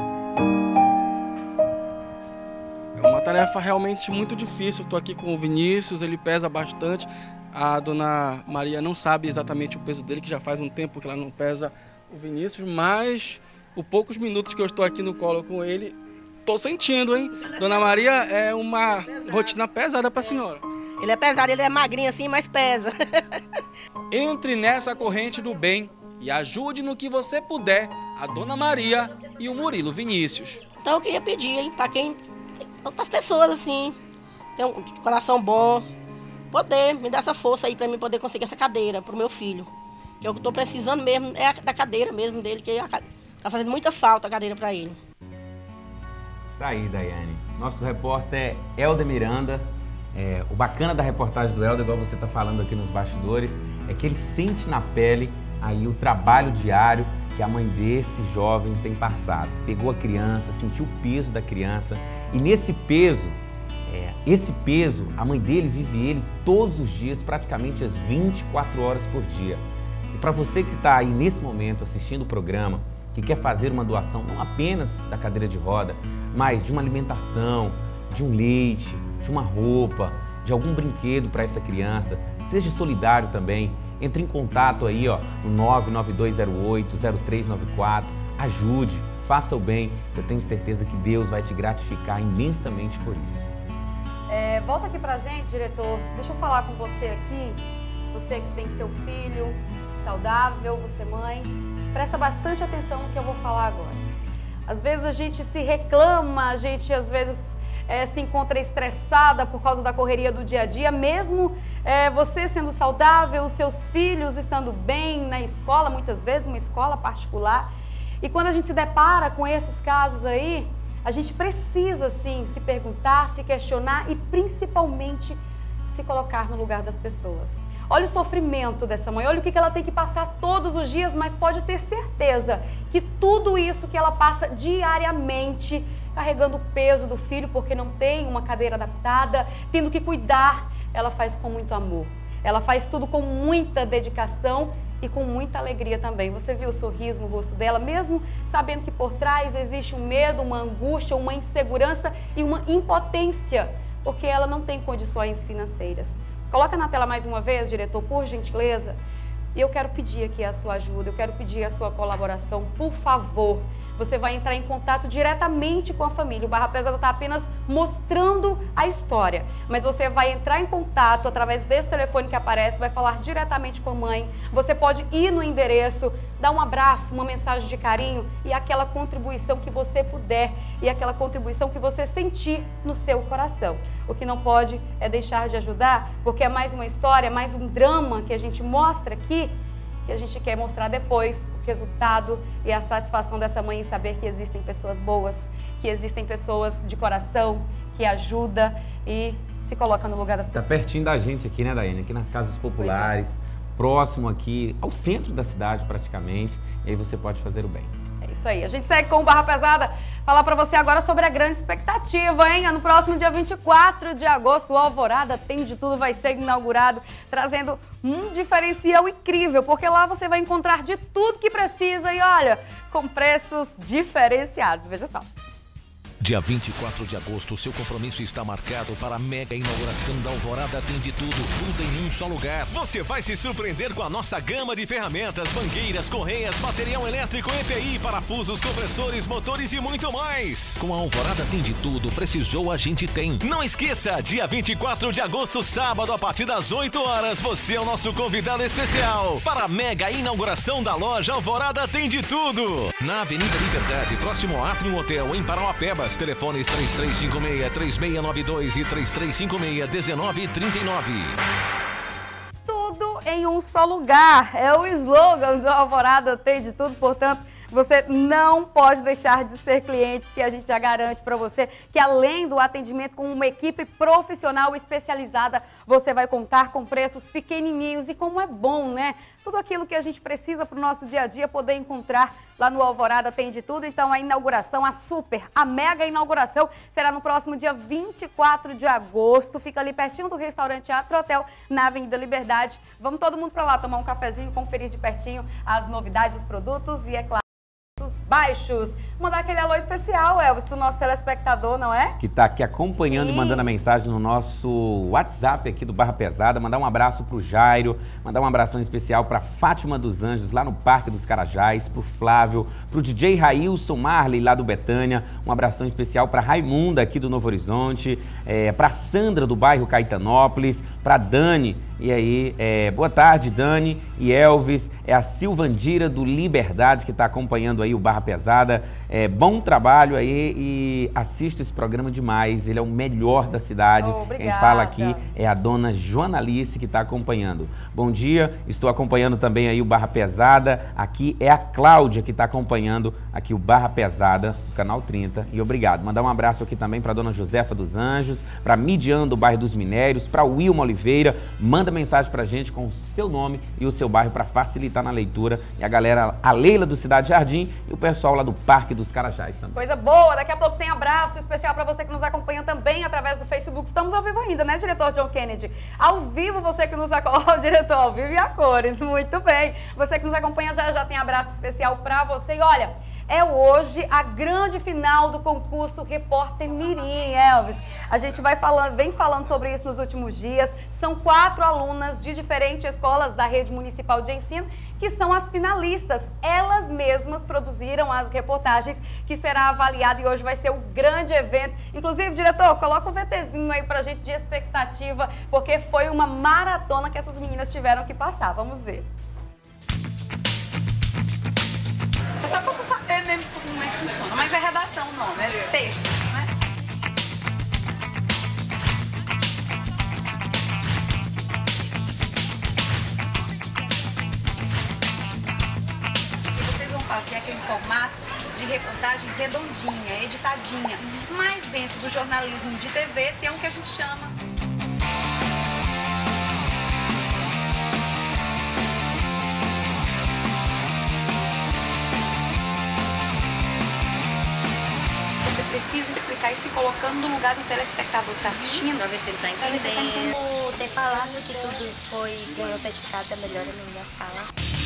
É uma tarefa realmente muito difícil, eu estou aqui com o Vinícius, ele pesa bastante, a Dona Maria não sabe exatamente o peso dele, que já faz um tempo que ela não pesa o Vinícius, mas os poucos minutos que eu estou aqui no colo com ele, tô sentindo, hein? Dona Maria, é uma rotina pesada para a senhora. Ele é pesado, ele é magrinho assim, mas pesa. Entre nessa corrente do bem e ajude no que você puder a Dona Maria e o Murilo Vinícius. Então eu queria pedir, hein, para quem, para as pessoas assim, tem um coração bom, poder me dar essa força aí para mim poder conseguir essa cadeira para o meu filho. Que eu estou precisando mesmo é da cadeira mesmo dele, que está fazendo muita falta a cadeira para ele. Tá aí, Daiane. Nosso repórter é Helder Miranda. É, o bacana da reportagem do Helder, igual você está falando aqui nos bastidores, é que ele sente na pele aí o trabalho diário que a mãe desse jovem tem passado. Pegou a criança, sentiu o peso da criança e nesse peso, é, esse peso, a mãe dele vive ele todos os dias, praticamente as vinte e quatro horas por dia. E para você que está aí nesse momento assistindo o programa, que quer fazer uma doação não apenas da cadeira de roda, mas de uma alimentação, de um leite, de uma roupa, de algum brinquedo para essa criança, seja solidário também. Entre em contato aí, ó, no nove nove dois zero oito zero três nove quatro, ajude, faça o bem. Eu tenho certeza que Deus vai te gratificar imensamente por isso. É, volta aqui pra gente, diretor. Deixa eu falar com você aqui, você que tem seu filho saudável, você mãe. Presta bastante atenção no que eu vou falar agora. Às vezes a gente se reclama, a gente às vezes é, se encontra estressada por causa da correria do dia a dia, mesmo é, você sendo saudável, os seus filhos estando bem na escola, muitas vezes uma escola particular. E quando a gente se depara com esses casos aí, a gente precisa sim se perguntar, se questionar e principalmente se colocar no lugar das pessoas. Olha o sofrimento dessa mãe, olha o que ela tem que passar todos os dias, mas pode ter certeza que tudo isso que ela passa diariamente, carregando o peso do filho porque não tem uma cadeira adaptada, tendo que cuidar, ela faz com muito amor. Ela faz tudo com muita dedicação e com muita alegria também. Você viu o sorriso no rosto dela, mesmo sabendo que por trás existe um medo, uma angústia, uma insegurança e uma impotência, porque ela não tem condições financeiras. Coloca na tela mais uma vez, diretor, por gentileza. E eu quero pedir aqui a sua ajuda, eu quero pedir a sua colaboração, por favor. Você vai entrar em contato diretamente com a família. O Barra Pesada está apenas mostrando a história, mas você vai entrar em contato através desse telefone que aparece, vai falar diretamente com a mãe. Você pode ir no endereço, dar um abraço, uma mensagem de carinho e aquela contribuição que você puder e aquela contribuição que você sentir no seu coração. O que não pode é deixar de ajudar, porque é mais uma história, é mais um drama que a gente mostra aqui, que a gente quer mostrar depois o resultado e a satisfação dessa mãe em saber que existem pessoas boas, que existem pessoas de coração, que ajuda e se coloca no lugar das pessoas. Tá pertinho da gente aqui, né, Daiane? Aqui nas casas populares, é. próximo aqui ao centro da cidade praticamente, e aí você pode fazer o bem. É isso aí. A gente segue com o Barra Pesada. Falar para você agora sobre a grande expectativa, hein? No próximo dia vinte e quatro de agosto, o Alvorada Tem de Tudo vai ser inaugurado, trazendo um diferencial incrível, porque lá você vai encontrar de tudo que precisa e, olha, com preços diferenciados. Veja só. Dia vinte e quatro de agosto, seu compromisso está marcado para a mega inauguração da Alvorada Tem de Tudo, tudo em um só lugar. Você vai se surpreender com a nossa gama de ferramentas, mangueiras, correias, material elétrico, E P I, parafusos, compressores, motores e muito mais. Com a Alvorada Tem de Tudo, precisou, a gente tem. Não esqueça, dia vinte e quatro de agosto, sábado, a partir das oito horas, você é o nosso convidado especial para a mega inauguração da loja Alvorada Tem de Tudo. Na Avenida Liberdade, próximo ao Atrium Hotel, em Parauapebas. Telefones três três cinco seis, três seis nove dois e três três cinco seis, um nove três nove. Tudo em um só lugar. É o slogan do Alvorada Tem de Tudo, portanto, você não pode deixar de ser cliente, porque a gente já garante para você que além do atendimento com uma equipe profissional especializada, você vai contar com preços pequenininhos e como é bom, né? Tudo aquilo que a gente precisa para o nosso dia a dia poder encontrar lá no Alvorada Tem de Tudo. Então a inauguração, a super, a mega inauguração será no próximo dia vinte e quatro de agosto. Fica ali pertinho do restaurante Atro Hotel, na Avenida Liberdade. Vamos todo mundo para lá tomar um cafezinho, conferir de pertinho as novidades, os produtos e, é claro, baixos. Mandar aquele alô especial, Elvis, pro nosso telespectador, não é? Que tá aqui acompanhando Sim. e mandando a mensagem no nosso WhatsApp aqui do Barra Pesada. Mandar um abraço pro Jairo, mandar um abração especial pra Fátima dos Anjos, lá no Parque dos Carajás, pro Flávio, pro D J Railson Marley, lá do Betânia. Um abração especial pra Raimunda, aqui do Novo Horizonte, é, pra Sandra, do bairro Caetanópolis, pra Dani. E aí, é, boa tarde, Dani e Elvis. É a Silvandira do Liberdade que está acompanhando aí o Barra Pesada. É, bom trabalho aí e assista esse programa demais. Ele é o melhor da cidade. Oh, Quem fala aqui é a dona Joana Alice que está acompanhando. Bom dia, estou acompanhando também aí o Barra Pesada. Aqui é a Cláudia que está acompanhando aqui o Barra Pesada, do Canal trinta. E obrigado. Mandar um abraço aqui também para a dona Josefa dos Anjos, para Midian do bairro dos Minérios, para Wilma Oliveira. Manda mensagem pra gente com o seu nome e o seu bairro para facilitar na leitura. E a galera, a Leila do Cidade Jardim e o pessoal lá do Parque dos Carajás também. Coisa boa, daqui a pouco tem abraço especial para você que nos acompanha também através do Facebook. Estamos ao vivo ainda, né, diretor John Kennedy? Ao vivo você que nos acompanha, diretor, ao vivo e a cores, muito bem. Você que nos acompanha já já tem abraço especial para você. E olha, é hoje a grande final do concurso Repórter Mirim, Elvis. A gente vai falando, vem falando sobre isso nos últimos dias. São quatro alunas de diferentes escolas da rede municipal de ensino que são as finalistas. Elas mesmas produziram as reportagens que será avaliado e hoje vai ser o grande evento. Inclusive, diretor, coloca o VTzinho aí pra gente de expectativa, porque foi uma maratona que essas meninas tiveram que passar. Vamos ver. É só pra tu saber mesmo como é que funciona. Mas é redação o nome, é texto, né? E vocês vão fazer aquele formato de reportagem redondinha, editadinha. Mas dentro do jornalismo de T V tem um que a gente chama... Você precisa explicar isso e colocando no lugar do telespectador que está assistindo. Pra ver se ele está entendendo. Por ter falado que tudo foi, ganhou certificado da melhor aluna da sala.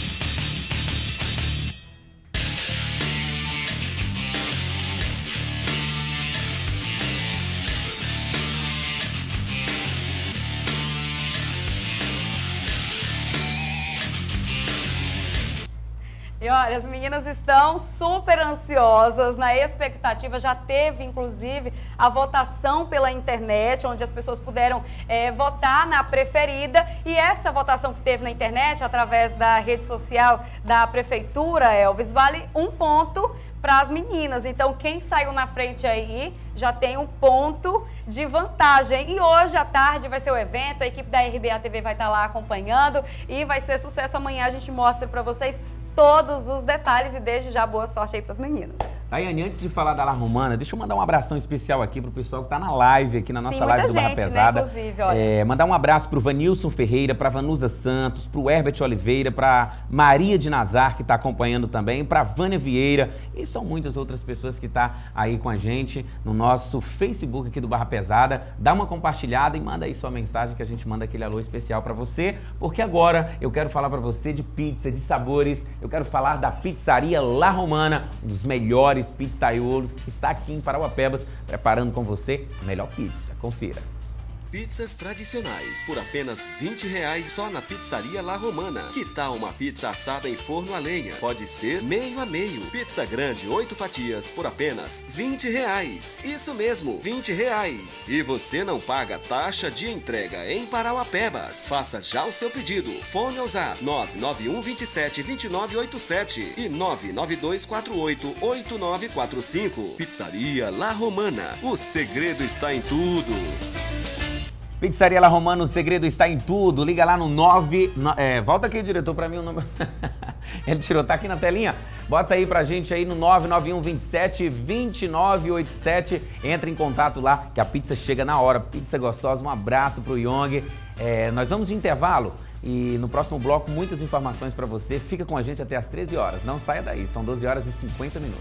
E olha, as meninas estão super ansiosas, na expectativa, já teve inclusive a votação pela internet, onde as pessoas puderam é, votar na preferida, e essa votação que teve na internet, através da rede social da Prefeitura, Elvis, vale um ponto para as meninas. Então, quem saiu na frente aí já tem um ponto de vantagem. E hoje à tarde vai ser o evento, a equipe da R B A T V vai estar lá acompanhando e vai ser sucesso. Amanhã a gente mostra para vocês todos os detalhes e desde já boa sorte aí para as meninas. Daiane, antes de falar da La Romana, deixa eu mandar um abração especial aqui pro pessoal que tá na live, aqui na nossa Sim, live do gente, Barra Pesada. né, inclusive, olha. É, mandar um abraço pro Vanilson Ferreira, pra Vanusa Santos, pro Herbert Oliveira, pra Maria de Nazar, que tá acompanhando também, pra Vânia Vieira, e são muitas outras pessoas que tá aí com a gente no nosso Facebook aqui do Barra Pesada. Dá uma compartilhada e manda aí sua mensagem que a gente manda aquele alô especial pra você, porque agora eu quero falar pra você de pizza, de sabores. Eu quero falar da pizzaria La Romana, um dos melhores pizzaiolos, que está aqui em Parauapebas, preparando com você a melhor pizza. Confira. Pizzas tradicionais por apenas vinte reais só na Pizzaria La Romana. Que tal uma pizza assada em forno a lenha? Pode ser meio a meio. Pizza grande, oito fatias por apenas vinte reais. Isso mesmo, vinte reais. E você não paga taxa de entrega em Parauapebas. Faça já o seu pedido. Fone ao zap nove nove um dois sete dois nove oito sete e nove nove dois quatro oito oito nove quatro cinco. Pizzaria La Romana. O segredo está em tudo. Pizzaria La Romana, o segredo está em tudo. Liga lá no nove... No, é, volta aqui, diretor, pra mim o número... Ele tirou, tá aqui na telinha. Bota aí pra gente aí no nove nove um dois sete dois nove oito sete. Entra em contato lá, que a pizza chega na hora. Pizza gostosa, um abraço pro Yong. É, nós vamos de intervalo e no próximo bloco muitas informações pra você. Fica com a gente até as treze horas. Não saia daí, são doze horas e cinquenta minutos.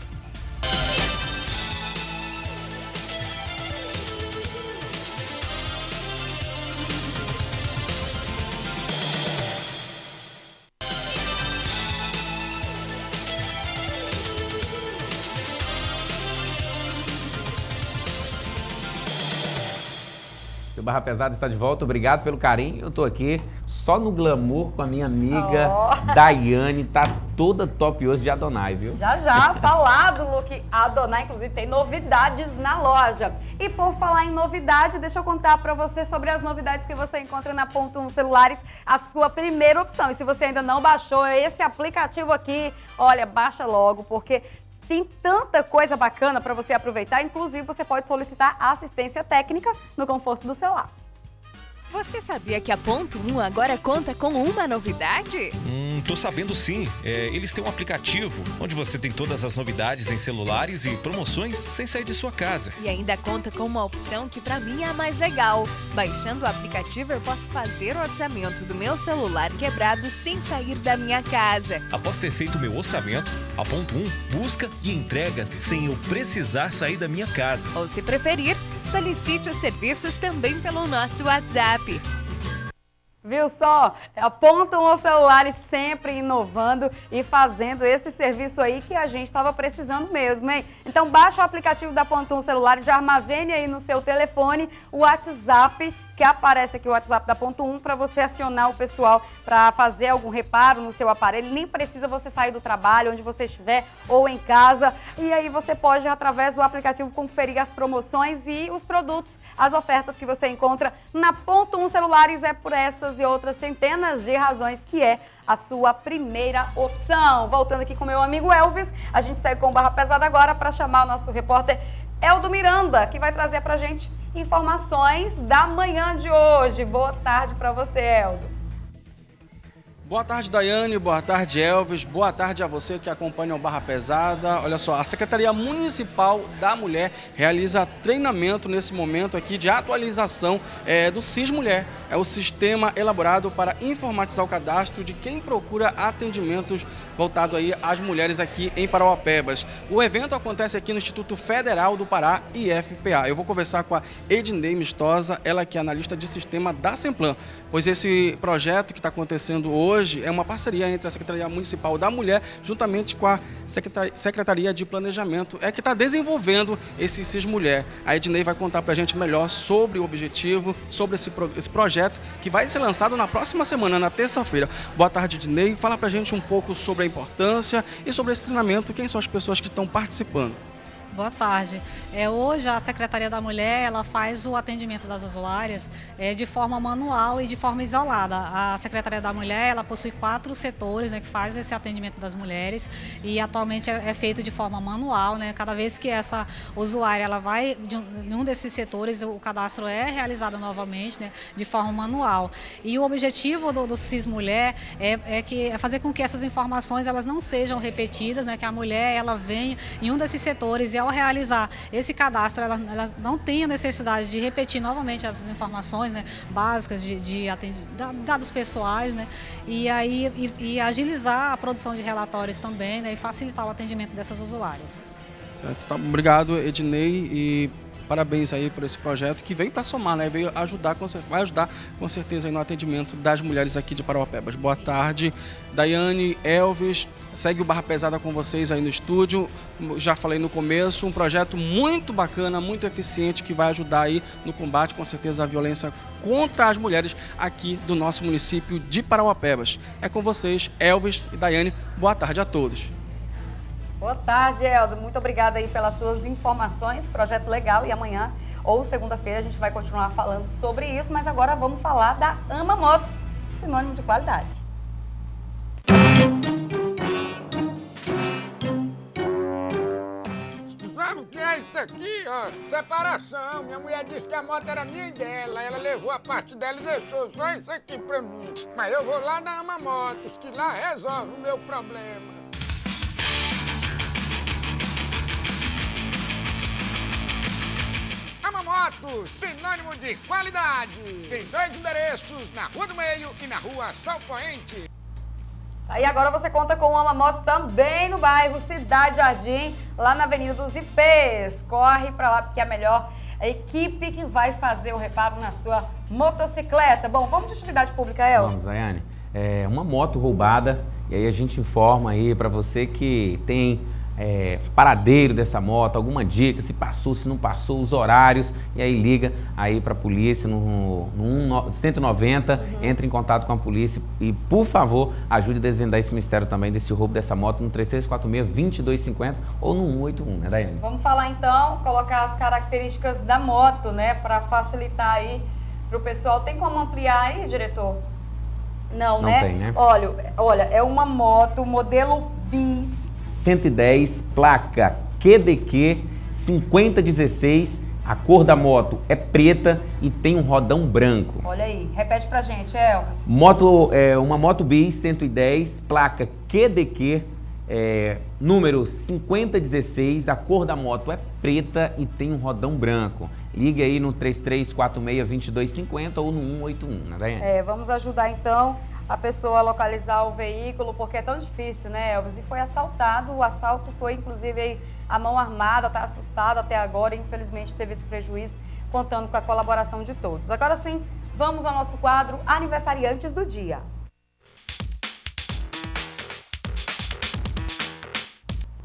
Barra Pesada está de volta, obrigado pelo carinho. Eu tô aqui só no glamour com a minha amiga oh. Daiane, tá toda top hoje de Adonai, viu? Já já, falar do look Adonai, inclusive tem novidades na loja. E por falar em novidade, deixa eu contar pra você sobre as novidades que você encontra na Ponto um Celulares, a sua primeira opção. E se você ainda não baixou esse aplicativo aqui, olha, baixa logo, porque tem tanta coisa bacana para você aproveitar, inclusive você pode solicitar assistência técnica no conforto do celular. Você sabia que a Ponto um agora conta com uma novidade? Hum, tô sabendo sim. É, eles têm um aplicativo onde você tem todas as novidades em celulares e promoções sem sair de sua casa. E ainda conta com uma opção que pra mim é a mais legal. Baixando o aplicativo eu posso fazer o orçamento do meu celular quebrado sem sair da minha casa. Após ter feito meu orçamento, a Ponto um busca e entrega sem eu precisar sair da minha casa. Ou se preferir, solicite os serviços também pelo nosso WhatsApp. Viu só? A Ponto um Celulares sempre inovando e fazendo esse serviço aí que a gente estava precisando mesmo, hein? Então baixa o aplicativo da Ponto um Celulares, já armazene aí no seu telefone o WhatsApp que aparece aqui o WhatsApp da Ponto um para você acionar o pessoal para fazer algum reparo no seu aparelho. Nem precisa você sair do trabalho, onde você estiver, ou em casa. E aí você pode, através do aplicativo, conferir as promoções e os produtos, as ofertas que você encontra na Ponto um Celulares. É por essas e outras centenas de razões que é a sua primeira opção. Voltando aqui com meu amigo Elvis, a gente segue com Barra Pesada agora para chamar o nosso repórter Eldo Miranda, que vai trazer pra gente informações da manhã de hoje. Boa tarde para você, Eldo. Boa tarde, Daiane. Boa tarde, Elvis. Boa tarde a você que acompanha o Barra Pesada. Olha só, a Secretaria Municipal da Mulher realiza treinamento nesse momento aqui de atualização é, do SIS Mulher. É o sistema elaborado para informatizar o cadastro de quem procura atendimentos voltado aí às mulheres aqui em Parauapebas. O evento acontece aqui no Instituto Federal do Pará, I F P A. Eu vou conversar com a Ednei Mistosa, ela que é analista de sistema da Semplan, pois esse projeto que está acontecendo hoje Hoje é uma parceria entre a Secretaria Municipal da Mulher, juntamente com a Secretaria de Planejamento, é que está desenvolvendo esse SIS Mulher. A Ednei vai contar para a gente melhor sobre o objetivo, sobre esse, pro, esse projeto, que vai ser lançado na próxima semana, na terça-feira. Boa tarde, Ednei. Fala para a gente um pouco sobre a importância e sobre esse treinamento, quem são as pessoas que estão participando. Boa tarde. É, hoje a Secretaria da Mulher ela faz o atendimento das usuárias é, de forma manual e de forma isolada. A Secretaria da Mulher ela possui quatro setores, né, que faz esse atendimento das mulheres e atualmente é, é feito de forma manual, né? Cada vez que essa usuária ela vai de um, de um desses setores, o cadastro é realizado novamente, né, de forma manual. E o objetivo do, do SIS Mulher é, é, que, é fazer com que essas informações elas não sejam repetidas, né, que a mulher ela venha em um desses setores e ao realizar esse cadastro, ela, ela não tem a necessidade de repetir novamente essas informações, né, básicas de, de dados pessoais, né, e aí e, e agilizar a produção de relatórios também, né, e facilitar o atendimento dessas usuárias. Certo, tá, obrigado, Ednei, e parabéns aí por esse projeto que veio para somar, né, veio ajudar, vai ajudar com certeza aí no atendimento das mulheres aqui de Parauapebas. Boa tarde, Daiane, Elvis. Segue o Barra Pesada com vocês aí no estúdio. Já falei no começo, um projeto muito bacana, muito eficiente, que vai ajudar aí no combate, com certeza, à violência contra as mulheres aqui do nosso município de Parauapebas. É com vocês, Elvis e Daiane. Boa tarde a todos. Boa tarde, Eldo. Muito obrigada aí pelas suas informações. Projeto legal. E amanhã ou segunda-feira a gente vai continuar falando sobre isso, mas agora vamos falar da Ama Motos, sinônimo de qualidade. Sabe o que é isso aqui, ó? Separação. Minha mulher disse que a moto era minha e dela. Ela levou a parte dela e deixou só isso aqui pra mim. Mas eu vou lá na Ama Motos, que lá resolve o meu problema. Ama Motos, sinônimo de qualidade. Tem dois endereços, na Rua do Meio e na Rua Sal Poente. Aí agora você conta com o Ama Motos também no bairro Cidade Jardim, lá na Avenida dos Ipês. Corre pra lá porque é a melhor equipe que vai fazer o reparo na sua motocicleta. Bom, vamos de utilidade pública, Elvis? Vamos, Daiane. É uma moto roubada e aí a gente informa aí pra você que tem É, paradeiro dessa moto, alguma dica, se passou, se não passou, os horários, e aí liga aí para a polícia no, no cento e noventa, uhum. Entre em contato com a polícia e, por favor, ajude a desvendar esse mistério também desse roubo dessa moto no três três quatro seis, dois dois cinco zero ou no um oito um, né, Daiane? Vamos falar então, colocar as características da moto, né, para facilitar aí para o pessoal. Tem como ampliar aí, diretor? Não, não né? Tem, né? Olha, olha, é uma moto modelo bis, cento e dez, placa Q D Q cinquenta dezesseis, a cor da moto é preta e tem um rodão branco. Olha aí, repete pra gente, Elvis. Moto, é, uma moto bis cento e dez, placa Q D Q, é, número cinquenta dezesseis, a cor da moto é preta e tem um rodão branco. Ligue aí no três três quatro seis, dois dois cinco zero ou no um oito um, né, Daiane? É, vamos ajudar então a pessoa a localizar o veículo, porque é tão difícil, né, Elvis? E foi assaltado, o assalto foi inclusive aí, a mão armada, tá assustado até agora, infelizmente teve esse prejuízo, contando com a colaboração de todos. Agora sim, vamos ao nosso quadro Aniversariantes do Dia.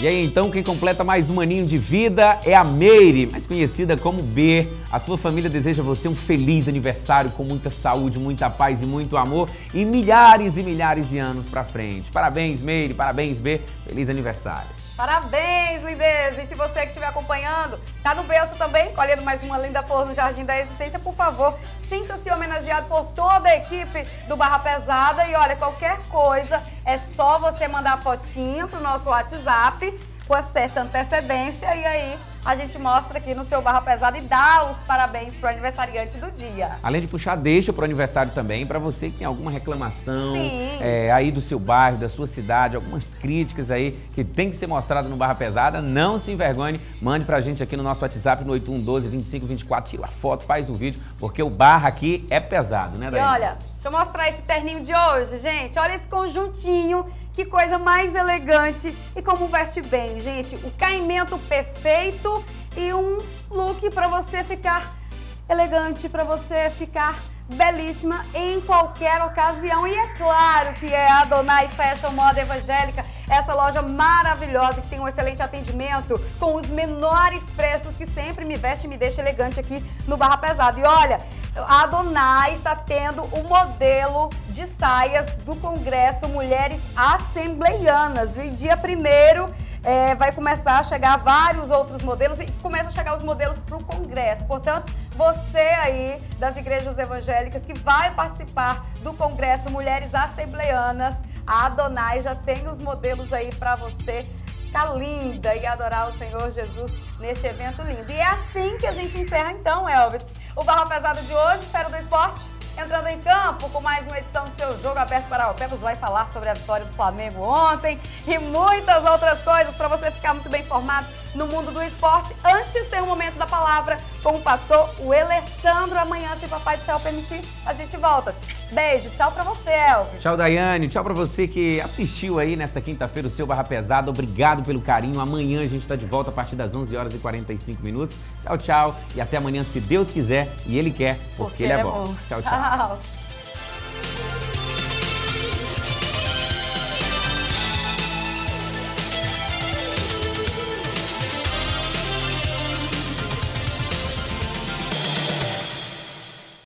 E aí, então, quem completa mais um aninho de vida é a Meire, mais conhecida como B. A sua família deseja a você um feliz aniversário com muita saúde, muita paz e muito amor e milhares e milhares de anos pra frente. Parabéns, Meire, parabéns, B. Feliz aniversário. Parabéns, lindeza! E se você que estiver acompanhando, tá no berço também, colhendo mais uma linda flor no Jardim da Existência, por favor, sinta-se homenageado por toda a equipe do Barra Pesada. E olha, qualquer coisa, é só você mandar a fotinha pro nosso WhatsApp com certa antecedência e aí a gente mostra aqui no seu Barra Pesada e dá os parabéns pro aniversariante do dia. Além de puxar, deixa pro aniversário também, para você que tem alguma reclamação é, aí do seu bairro, da sua cidade, algumas críticas aí que tem que ser mostrado no Barra Pesada, não se envergonhe, mande pra gente aqui no nosso WhatsApp no oito um um doze, vinte e cinco vinte e quatro, tira a foto, faz um vídeo, porque o Barra aqui é pesado, né, Daiane? E olha, deixa eu mostrar esse terninho de hoje, gente. Olha esse conjuntinho, que coisa mais elegante e como veste bem, gente. O caimento perfeito e um look para você ficar elegante, para você ficar belíssima em qualquer ocasião. E é claro que é a Adonai Fashion Moda Evangélica, essa loja maravilhosa que tem um excelente atendimento com os menores preços, que sempre me veste e me deixa elegante aqui no Barra Pesada. E olha, a Adonai está tendo o modelo de saias do Congresso Mulheres Assembleianas, viu? E dia primeiro é, vai começar a chegar vários outros modelos e começa a chegar os modelos para o Congresso. Portanto, você aí das igrejas evangélicas que vai participar do Congresso Mulheres Assembleianas, a Adonai já tem os modelos aí para você ficar linda e adorar o Senhor Jesus neste evento lindo. E é assim que a gente encerra então, Elvis, o Barra Pesada de hoje, Fera do Esporte, entrando em campo com mais uma edição do seu Jogo Aberto para o Pebas. Vai falar sobre a vitória do Flamengo ontem e muitas outras coisas para você ficar muito bem informado no mundo do esporte. Antes tem um momento da palavra com o pastor o Alessandro. Amanhã, se Papai do Céu permitir, a gente volta. Beijo, tchau pra você, Elvis. Tchau, Daiane. Tchau pra você que assistiu aí nesta quinta-feira o seu Barra Pesada. Obrigado pelo carinho. Amanhã a gente tá de volta a partir das onze horas e quarenta e cinco minutos. Tchau, tchau. E até amanhã, se Deus quiser e Ele quer, porque, porque Ele é bom. bom. Tchau, tchau. Tchau.